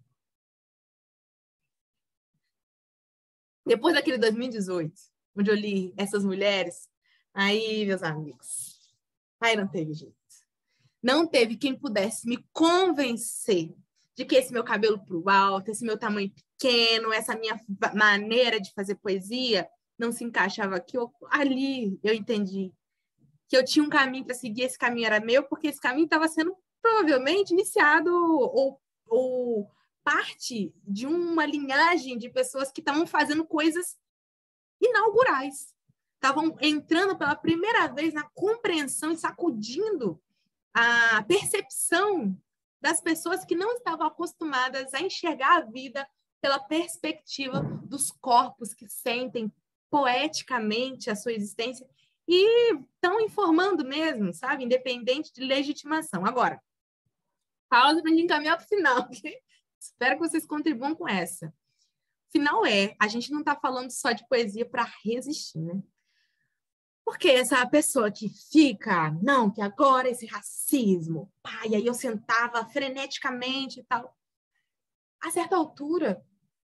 Depois daquele 2018, onde eu li essas mulheres, aí, meus amigos, aí não teve jeito. Não teve quem pudesse me convencer de que esse meu cabelo pro alto, esse meu tamanho pequeno, essa minha maneira de fazer poesia não se encaixava aqui. Ali eu entendi que eu tinha um caminho para seguir, esse caminho era meu, porque esse caminho estava sendo provavelmente iniciado ou parte de uma linhagem de pessoas que estavam fazendo coisas inaugurais. Estavam entrando pela primeira vez na compreensão e sacudindo a percepção das pessoas que não estavam acostumadas a enxergar a vida pela perspectiva dos corpos que sentem poeticamente a sua existência e estão informando mesmo, sabe? Independente de legitimação. Agora, pausa para a gente encaminhar para o final, ok? Espero que vocês contribuam com essa. O final a gente não está falando só de poesia para resistir, né? Porque essa pessoa que fica, não, que agora esse racismo, pá, e aí eu sentava freneticamente e tal. A certa altura,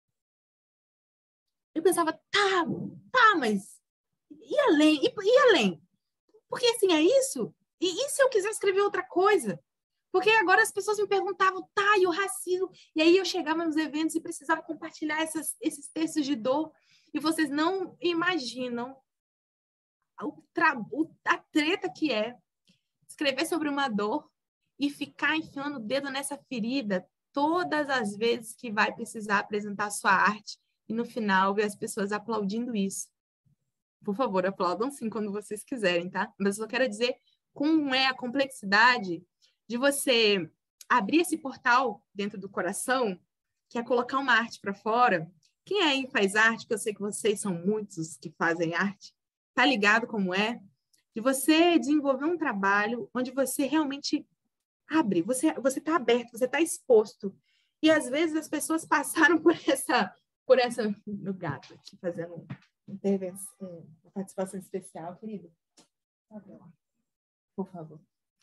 eu pensava, tá, mas e além? E além? Porque assim, é isso? E se eu quiser escrever outra coisa? Porque agora as pessoas me perguntavam, tá, e o racismo? E aí eu chegava nos eventos e precisava compartilhar esses textos de dor. E vocês não imaginam a treta que é escrever sobre uma dor e ficar enfiando o dedo nessa ferida todas as vezes que vai precisar apresentar sua arte e no final ver as pessoas aplaudindo isso. Por favor, aplaudam sim quando vocês quiserem, tá? Mas eu só quero dizer como é a complexidade de você abrir esse portal dentro do coração, que é colocar uma arte para fora Quem aí faz arte, que eu sei que vocês são muitos que fazem arte, tá ligado como é? De você desenvolver um trabalho onde você realmente abre, você tá aberto, você tá exposto. E às vezes as pessoas passaram por essa meu gato aqui fazendo uma intervenção, uma participação especial, querido. Por favor.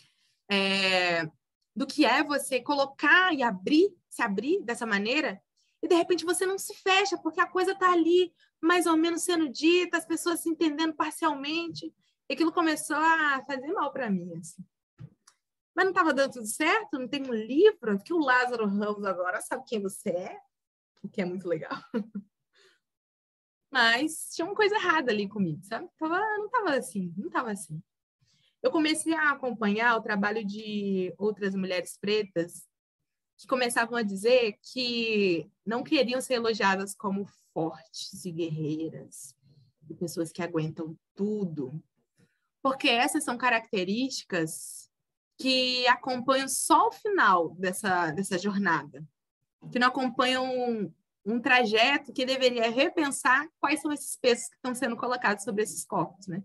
Do que é você colocar e abrir, se abrir dessa maneira, e de repente você não se fecha, porque a coisa está ali, mais ou menos sendo dita, as pessoas se entendendo parcialmente, e aquilo começou a fazer mal para mim. Assim. Mas não estava dando tudo certo, não tem um livro, que o Lázaro Ramos agora sabe quem você é, o que é muito legal. Mas tinha uma coisa errada ali comigo, sabe? Não estava assim. Eu comecei a acompanhar o trabalho de outras mulheres pretas que começavam a dizer que não queriam ser elogiadas como fortes e guerreiras, e pessoas que aguentam tudo, porque essas são características que acompanham só o final dessa jornada, que não acompanham um trajeto que deveria repensar quais são esses pesos que estão sendo colocados sobre esses corpos, né?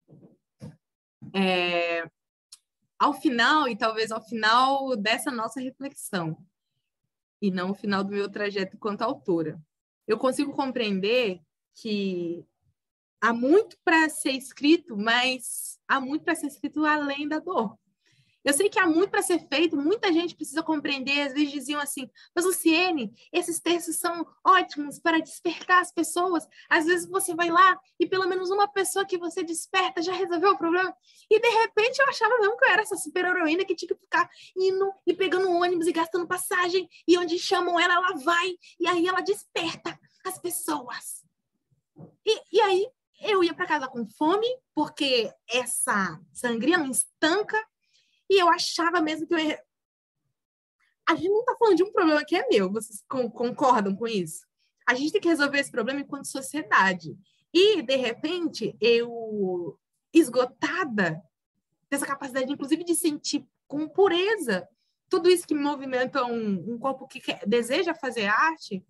Ao final, e talvez ao final dessa nossa reflexão, e não o final do meu trajeto enquanto autora, eu consigo compreender que há muito para ser escrito, mas há muito para ser escrito além da dor. Eu sei que há muito para ser feito, muita gente precisa compreender, às vezes diziam assim, mas Luciene, esses textos são ótimos para despertar as pessoas, às vezes você vai lá e pelo menos uma pessoa que você desperta já resolveu o problema, e de repente eu achava mesmo que eu era essa super-heroína que tinha que ficar indo e pegando um ônibus e gastando passagem, e onde chamam ela, ela vai, e aí ela desperta as pessoas. E aí eu ia para casa com fome, porque essa sangria não estanca, e eu achava mesmo que a gente não está falando de um problema que é meu, vocês concordam com isso? A gente tem que resolver esse problema enquanto sociedade. E, de repente, eu, esgotada dessa capacidade, inclusive, de sentir com pureza tudo isso que movimenta um corpo que deseja fazer arte,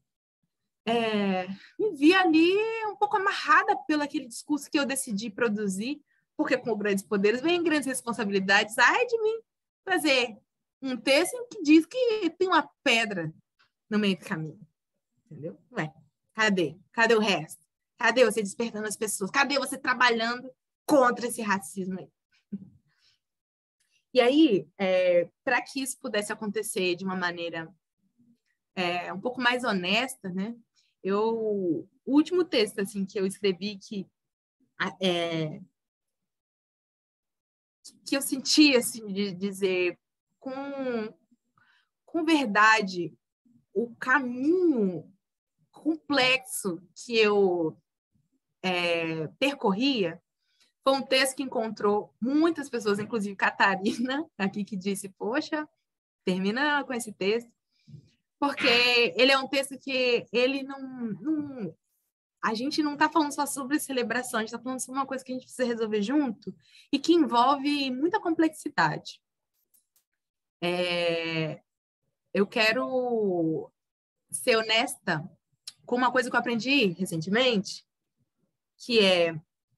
me vi ali um pouco amarrada pelo aquele discurso que eu decidi produzir, porque com grandes poderes vem grandes responsabilidades. Ai de mim fazer um texto em que diz que tem uma pedra no meio do caminho. Entendeu? Ué, cadê? Cadê o resto? Cadê você despertando as pessoas? Cadê você trabalhando contra esse racismo aí? E aí, para que isso pudesse acontecer de uma maneira um pouco mais honesta, né? O último texto assim, que eu escrevi que eu senti assim, de dizer com verdade o caminho complexo que eu percorria, foi um texto que encontrou muitas pessoas, inclusive Catarina, aqui, que disse, poxa, termina com esse texto, porque ele é um texto que ele não a gente não está falando só sobre celebração, a gente está falando sobre uma coisa que a gente precisa resolver junto e que envolve muita complexidade. Eu quero ser honesta com uma coisa que eu aprendi recentemente, que é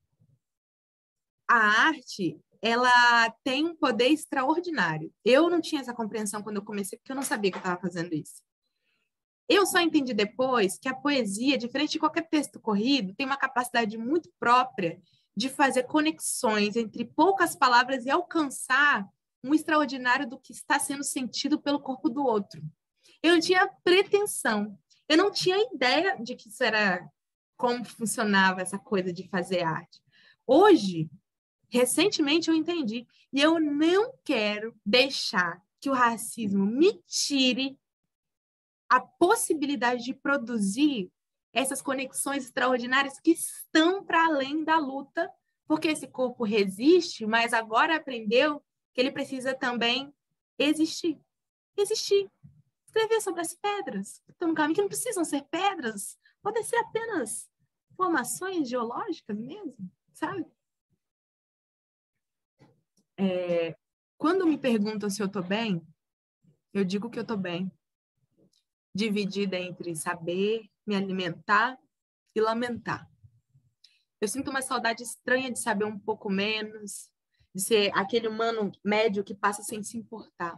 a arte, ela tem um poder extraordinário. Eu não tinha essa compreensão quando eu comecei, porque eu não sabia que eu estava fazendo isso. Eu só entendi depois que a poesia, diferente de qualquer texto corrido, tem uma capacidade muito própria de fazer conexões entre poucas palavras e alcançar um extraordinário do que está sendo sentido pelo corpo do outro. Eu não tinha pretensão, eu não tinha ideia de que isso era como funcionava essa coisa de fazer arte. Hoje, recentemente eu entendi, e eu não quero deixar que o racismo me tire a possibilidade de produzir essas conexões extraordinárias que estão para além da luta, porque esse corpo resiste, mas agora aprendeu que ele precisa também existir. Existir. Escrever sobre as pedras que estão no caminho, que não precisam ser pedras, podem ser apenas formações geológicas mesmo, sabe? Quando me perguntam se eu estou bem, eu digo que eu estou bem. dividida entre saber, me alimentar e lamentar. Eu sinto uma saudade estranha de saber um pouco menos, de ser aquele humano médio que passa sem se importar.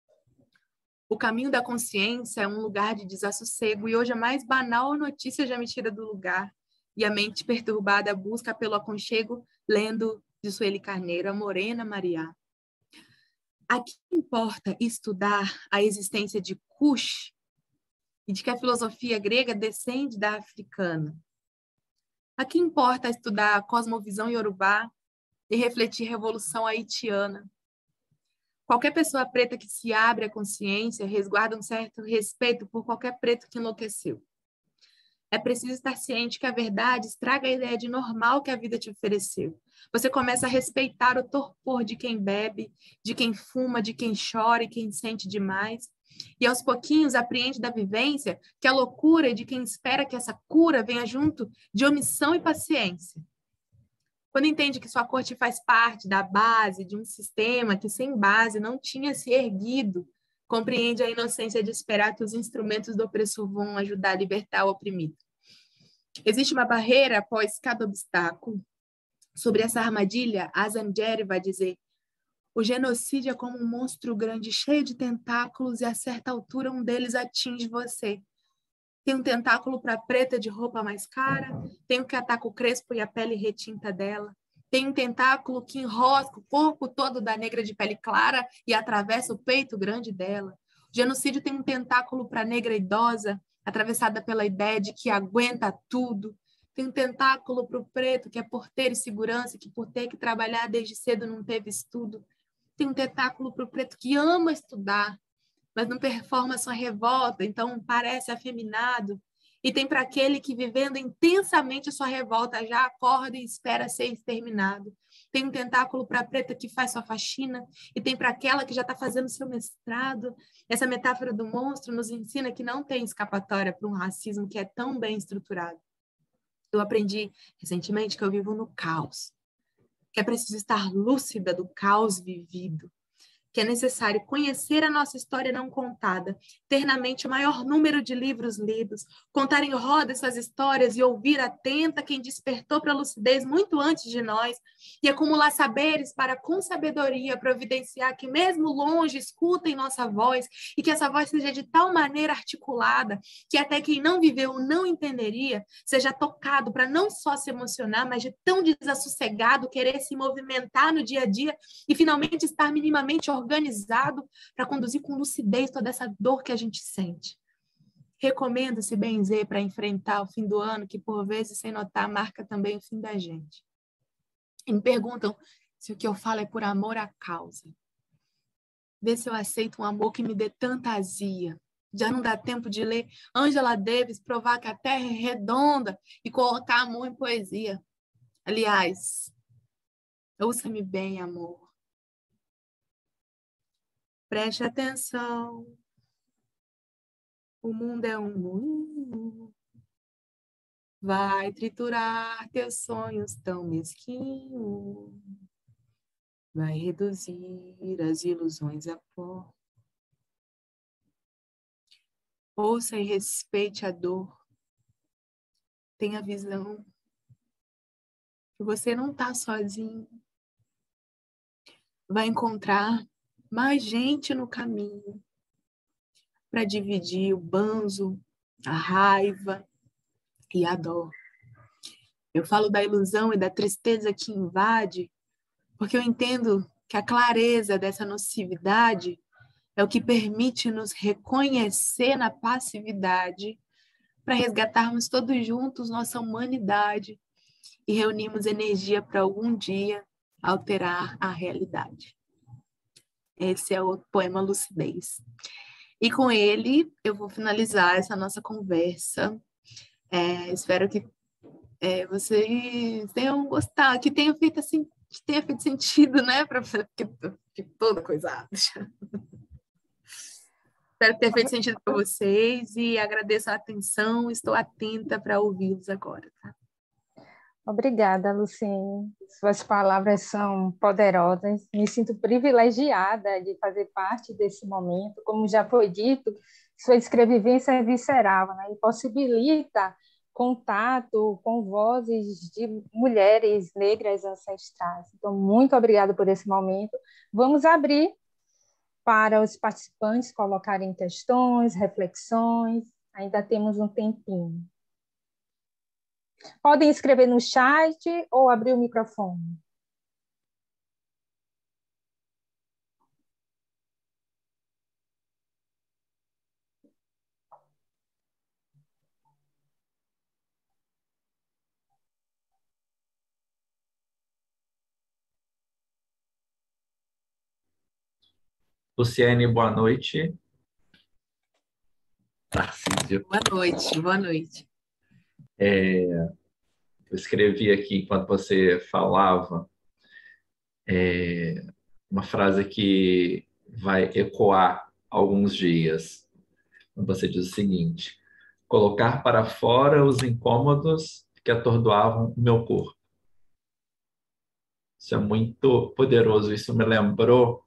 O caminho da consciência é um lugar de desassossego e hoje a mais banal notícia já me tira do lugar e a mente perturbada busca pelo aconchego lendo de Sueli Carneiro, A Morena Mariá. A que importa estudar a existência de Kush e de que a filosofia grega descende da africana? A que importa estudar a cosmovisão iorubá e refletir a revolução haitiana? Qualquer pessoa preta que se abre à consciência resguarda um certo respeito por qualquer preto que enlouqueceu. É preciso estar ciente que a verdade estraga a ideia de normal que a vida te ofereceu. Você começa a respeitar o torpor de quem bebe, de quem fuma, de quem chora e quem sente demais. E aos pouquinhos apreende da vivência que a loucura é de quem espera que essa cura venha junto de omissão e paciência. Quando entende que sua corte faz parte da base de um sistema que sem base não tinha se erguido, compreende a inocência de esperar que os instrumentos do opressor vão ajudar a libertar o oprimido. Existe uma barreira após cada obstáculo. Sobre essa armadilha, Azangeri vai dizer: o genocídio é como um monstro grande, cheio de tentáculos, e a certa altura um deles atinge você. Tem um tentáculo para a preta de roupa mais cara, tem um que ataca o crespo e a pele retinta dela, tem um tentáculo que enrosca o corpo todo da negra de pele clara e atravessa o peito grande dela. O genocídio tem um tentáculo para a negra idosa, atravessada pela ideia de que aguenta tudo. Tem um tentáculo para o preto, que é porteiro e segurança, que por ter que trabalhar desde cedo não teve estudo. Tem um tentáculo para o preto que ama estudar, mas não performa sua revolta, então parece afeminado. E tem para aquele que, vivendo intensamente sua revolta, já acorda e espera ser exterminado. Tem um tentáculo para a preta que faz sua faxina, e tem para aquela que já está fazendo seu mestrado. Essa metáfora do monstro nos ensina que não tem escapatória para um racismo que é tão bem estruturado. Eu aprendi recentemente que eu vivo no caos, que é preciso estar lúcida do caos vivido, que é necessário conhecer a nossa história não contada, ter na mente o maior número de livros lidos, contar em roda essas histórias e ouvir atenta quem despertou para a lucidez muito antes de nós, e acumular saberes para, com sabedoria, providenciar que mesmo longe escutem nossa voz, e que essa voz seja de tal maneira articulada, que até quem não viveu não entenderia, seja tocado para não só se emocionar, mas de tão desassossegado querer se movimentar no dia a dia e finalmente estar minimamente organizado para conduzir com lucidez toda essa dor que a gente sente. Recomendo se benzer para enfrentar o fim do ano, que por vezes, sem notar, marca também o fim da gente. E me perguntam se o que eu falo é por amor à causa. Vê se eu aceito um amor que me dê tanta azia. Já não dá tempo de ler Angela Davis provar que a Terra é redonda e colocar amor em poesia. Aliás, ouça-me bem, amor. Preste atenção, o mundo é um moinho, vai triturar teus sonhos tão mesquinhos, vai reduzir as ilusões a pó. Ouça e respeite a dor, tenha visão que você não está sozinho, vai encontrar mais gente no caminho para dividir o banzo, a raiva e a dor. Eu falo da ilusão e da tristeza que invade, porque eu entendo que a clareza dessa nocividade é o que permite nos reconhecer na passividade para resgatarmos todos juntos nossa humanidade e reunirmos energia para algum dia alterar a realidade. Esse é o poema Lucidez. E com ele eu vou finalizar essa nossa conversa. Espero que vocês tenham gostado, que tenha feito assim, que tenha feito sentido, né? Porque fico toda coisada. Espero ter feito sentido para vocês e agradeço a atenção. Estou atenta para ouvi-los agora. Tá? Obrigada, Luciene. Suas palavras são poderosas. Me sinto privilegiada de fazer parte desse momento. Como já foi dito, sua escrevivência é visceral, né? E possibilita contato com vozes de mulheres negras ancestrais. Então, muito obrigada por esse momento. Vamos abrir para os participantes colocarem questões, reflexões. Ainda temos um tempinho. Podem escrever no chat ou abrir o microfone. Luciene, boa noite. Tarcísio. Boa noite, boa noite. Eu escrevi aqui, enquanto você falava, uma frase que vai ecoar alguns dias. Você diz o seguinte: colocar para fora os incômodos que atordoavam o meu corpo. Isso é muito poderoso. Isso me lembrou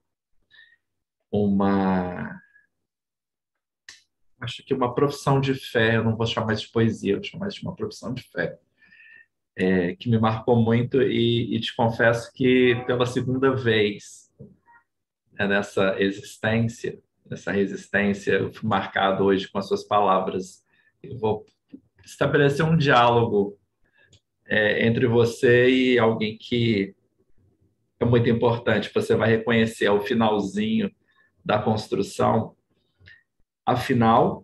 acho que uma profissão de fé. Eu não vou chamar de poesia, eu vou chamar de uma profissão de fé, que me marcou muito e te confesso que pela segunda vez, nessa resistência, eu fui marcado hoje com as suas palavras. Eu vou estabelecer um diálogo entre você e alguém que é muito importante. Você vai reconhecer ao finalzinho da construção. Afinal,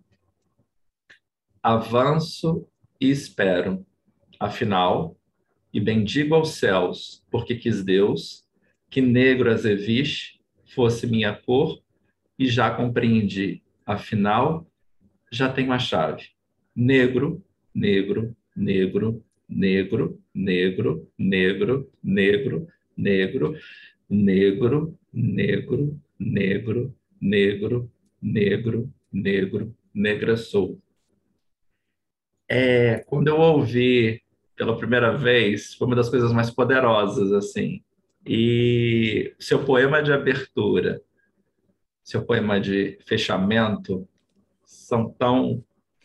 avanço e espero. Afinal, e bendigo aos céus, porque quis Deus que negro azeviche fosse minha cor e já compreendi. Afinal, já tenho a chave. Negro, negro, negro, negro, negro, negro, negro, negro, negro, negro, negro, negro, negro, negro, negra sou. Quando eu ouvi pela primeira vez, foi uma das coisas mais poderosas, assim. E seu poema de abertura, seu poema de fechamento são tão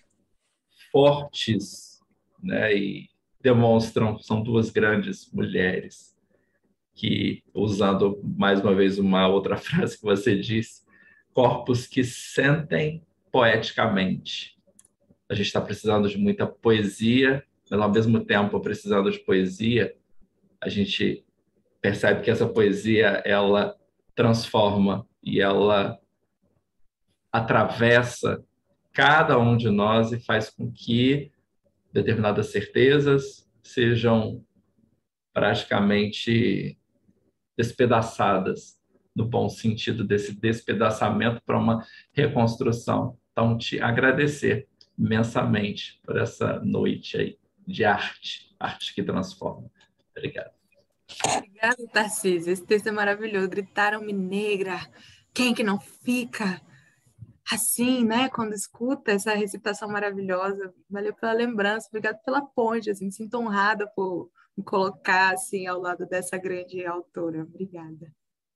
fortes, né? E demonstram, são duas grandes mulheres que, usando mais uma vez uma outra frase que você disse, corpos que sentem poeticamente. A gente está precisando de muita poesia, mas ao mesmo tempo precisando de poesia, a gente percebe que essa poesia ela transforma e ela atravessa cada um de nós e faz com que determinadas certezas sejam praticamente despedaçadas, no bom sentido desse despedaçamento para uma reconstrução. Então, te agradecer imensamente por essa noite aí de arte, arte que transforma. Obrigado. Obrigada, Tarcísio. Esse texto é maravilhoso. Gritaram-me negra. Quem que não fica assim, né? Quando escuta essa recitação maravilhosa. Valeu pela lembrança. Obrigada pela ponte. Assim, me sinto honrada por me colocar assim ao lado dessa grande autora. Obrigada.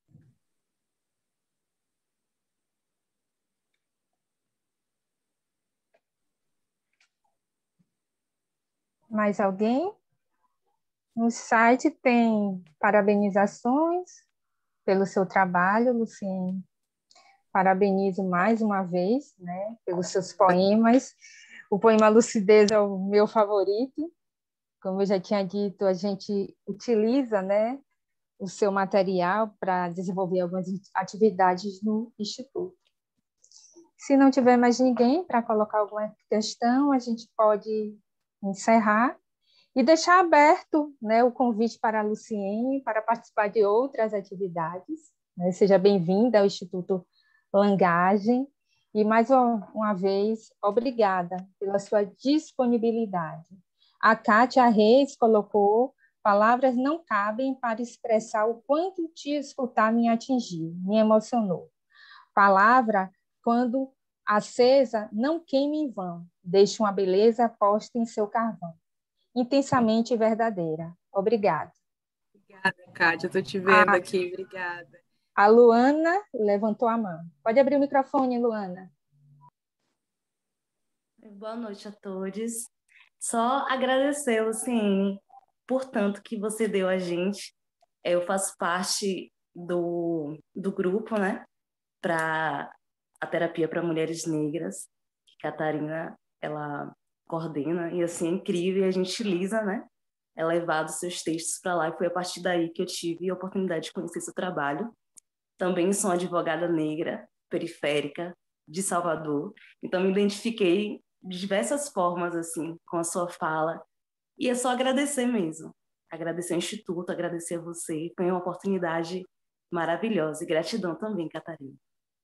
Mais alguém? No site tem parabenizações pelo seu trabalho, Luciene. Parabenizo mais uma vez, né, pelos seus poemas. O poema Lucidez é o meu favorito. Como eu já tinha dito, a gente utiliza, né, o seu material para desenvolver algumas atividades no Instituto. Se não tiver mais ninguém para colocar alguma questão, a gente pode encerrar e deixar aberto, né, o convite para a Luciene para participar de outras atividades. Né? Seja bem-vinda ao Instituto Langagem e, mais uma vez, obrigada pela sua disponibilidade. A Kátia Reis colocou: palavras não cabem para expressar o quanto te escutar me atingiu, me emocionou. Palavra, quando acesa, não queima em vão, deixa uma beleza posta em seu carvão. intensamente verdadeira. Obrigada. Obrigada, Kátia. Estou te vendo aqui. Obrigada. A Luana levantou a mão. Pode abrir o microfone, Luana. Boa noite a todos. Só agradecer, Luciene, por tanto que você deu a gente. Eu faço parte do grupo, né, para a terapia para mulheres negras, que Catarina, ela coordena, e assim, é incrível, e a gente utiliza, né, é levado seus textos para lá, e foi a partir daí que eu tive a oportunidade de conhecer seu trabalho. Também sou advogada negra, periférica, de Salvador, então me identifiquei de diversas formas, assim, com a sua fala, e é só agradecer mesmo. Agradecer ao Instituto, agradecer a você, foi uma oportunidade maravilhosa, e gratidão também, Catarina.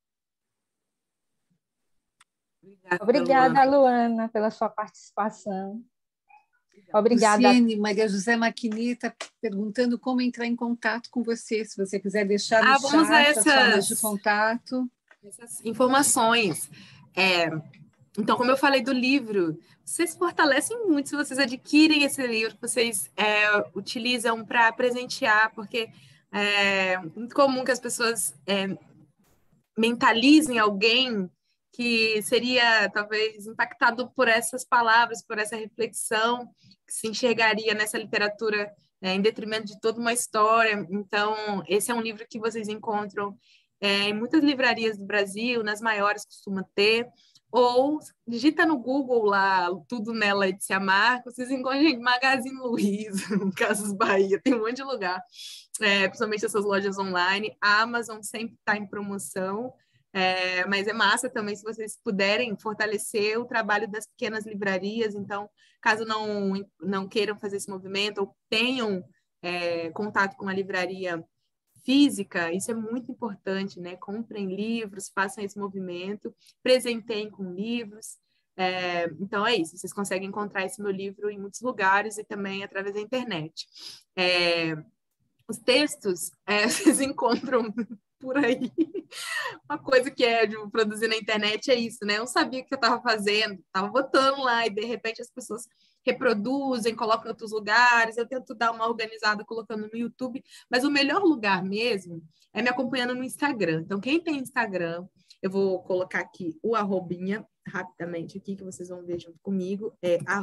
Obrigada, Luana, pela sua participação. Obrigada. Luciene, Maria José Maquini está perguntando como entrar em contato com você, se você quiser deixar no chat as formas de contato. Essas informações. Então, como eu falei do livro, vocês fortalecem muito se vocês adquirem esse livro, vocês utilizam para presentear, porque é muito comum que as pessoas mentalizem alguém que seria, talvez, impactado por essas palavras, por essa reflexão, que se enxergaria nessa literatura em detrimento de toda uma história. Então, esse é um livro que vocês encontram em muitas livrarias do Brasil, nas maiores costuma ter, ou digita no Google lá, tudo nela é de se amar, vocês encontram em Magazine Luiza, Casas Bahia, tem um monte de lugar, principalmente essas lojas online. A Amazon sempre está em promoção, mas é massa também se vocês puderem fortalecer o trabalho das pequenas livrarias. Então, caso não queiram fazer esse movimento ou tenham contato com a livraria física, isso é muito importante, né? Comprem livros, façam esse movimento, presenteiem com livros. Então é isso, vocês conseguem encontrar esse meu livro em muitos lugares e também através da internet. Os textos vocês encontram por aí. Uma coisa que de produzir na internet é isso, né? Eu não sabia o que eu estava fazendo, estava botando lá e de repente as pessoas reproduzem, colocam em outros lugares. Eu tento dar uma organizada colocando no YouTube, mas o melhor lugar mesmo é me acompanhando no Instagram. Então, quem tem Instagram, eu vou colocar aqui o arrobinha rapidamente aqui, que vocês vão ver junto comigo,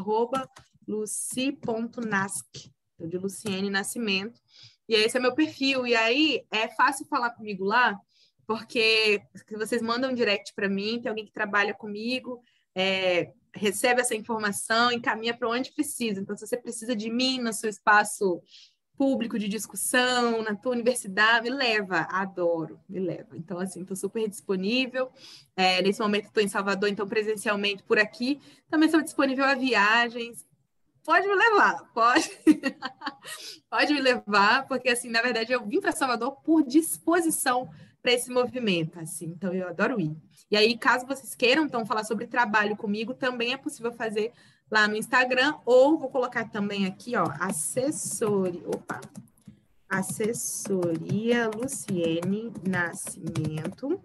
@luci.nasc, de Luciene Nascimento. E esse é meu perfil. E aí é fácil falar comigo lá, porque vocês mandam um direct para mim, tem alguém que trabalha comigo, recebe essa informação, encaminha para onde precisa. Então, se você precisa de mim no seu espaço público de discussão, na tua universidade, me leva, adoro, me leva. Então, assim, estou super disponível. Nesse momento estou em Salvador, então presencialmente por aqui. Também estou disponível a viagens. Pode me levar, pode. Pode me levar, porque, assim, na verdade, eu vim para Salvador por disposição para esse movimento, assim, então eu adoro ir. E aí, caso vocês queiram, então, falar sobre trabalho comigo, também é possível fazer lá no Instagram, ou vou colocar também aqui, ó, assessoria Luciene Nascimento,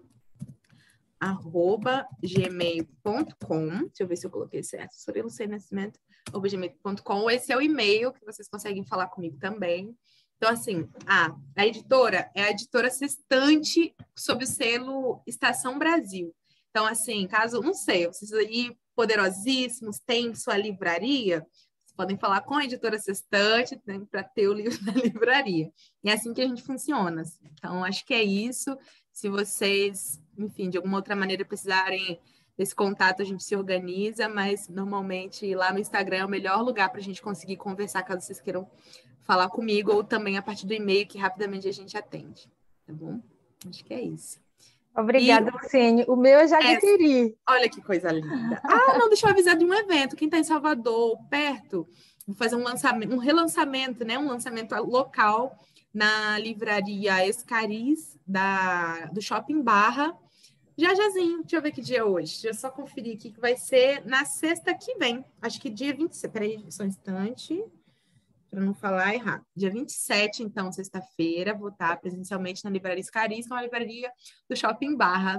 @gmail.com. Deixa eu ver se eu coloquei certo. Assessoria Luciene Nascimento, @gmail.com. Esse é o e-mail que vocês conseguem falar comigo também. Então, assim, a editora é a editora Sextante, sob o selo Estação Brasil. Então, assim, caso, não sei, vocês aí poderosíssimos, têm sua livraria, vocês podem falar com a editora Sextante, né, para ter o livro na livraria. E é assim que a gente funciona. Assim. Então, acho que é isso. Se vocês, enfim, de alguma outra maneira precisarem desse contato, a gente se organiza, mas normalmente lá no Instagram é o melhor lugar para a gente conseguir conversar, caso vocês queiram falar comigo, ou também a partir do e-mail, que rapidamente a gente atende, tá bom? Acho que é isso. Obrigada, Luciene. O meu eu já adquiri. Olha que coisa linda. Não, deixa eu avisar de um evento. Quem está em Salvador, perto, vou fazer um relançamento, né? Um lançamento local na livraria Escariz, do Shopping Barra. Jazinho, deixa eu ver que dia é hoje. Deixa eu só conferir aqui, que vai ser na sexta que vem. Acho que dia 27. Peraí, só um instante, para não falar errado. Dia 27, então, sexta-feira, vou estar presencialmente na livraria Escariz, que é uma livraria do Shopping Barra.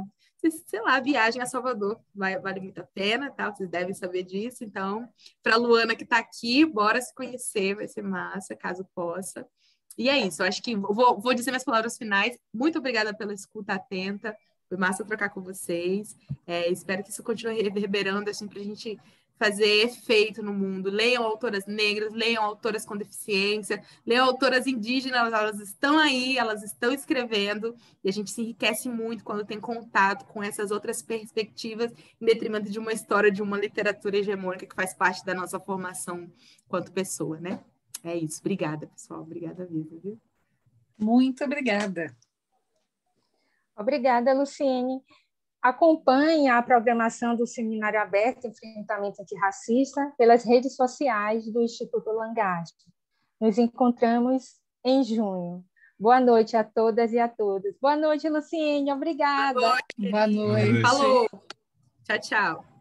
sei lá, viagem a Salvador vale muito a pena, tá? Vocês devem saber disso. Então, para a Luana que está aqui, bora se conhecer, vai ser massa, caso possa. E é isso, eu acho que vou dizer minhas palavras finais. Muito obrigada pela escuta atenta, foi massa trocar com vocês. Espero que isso continue reverberando, assim, para a gente fazer efeito no mundo. Leiam autoras negras, leiam autoras com deficiência, leiam autoras indígenas, elas estão aí, elas estão escrevendo, e a gente se enriquece muito quando tem contato com essas outras perspectivas, em detrimento de uma história, de uma literatura hegemônica que faz parte da nossa formação enquanto pessoa, né? É isso. Obrigada, pessoal. Obrigada mesmo, viu? Muito obrigada. Obrigada, Luciene. Acompanhe a programação do Seminário Aberto Enfrentamento Antirracista pelas redes sociais do Instituto Langaste. Nos encontramos em junho. Boa noite a todas e a todos. Boa noite, Luciene. Obrigada. Boa noite. Falou. Tchau, tchau.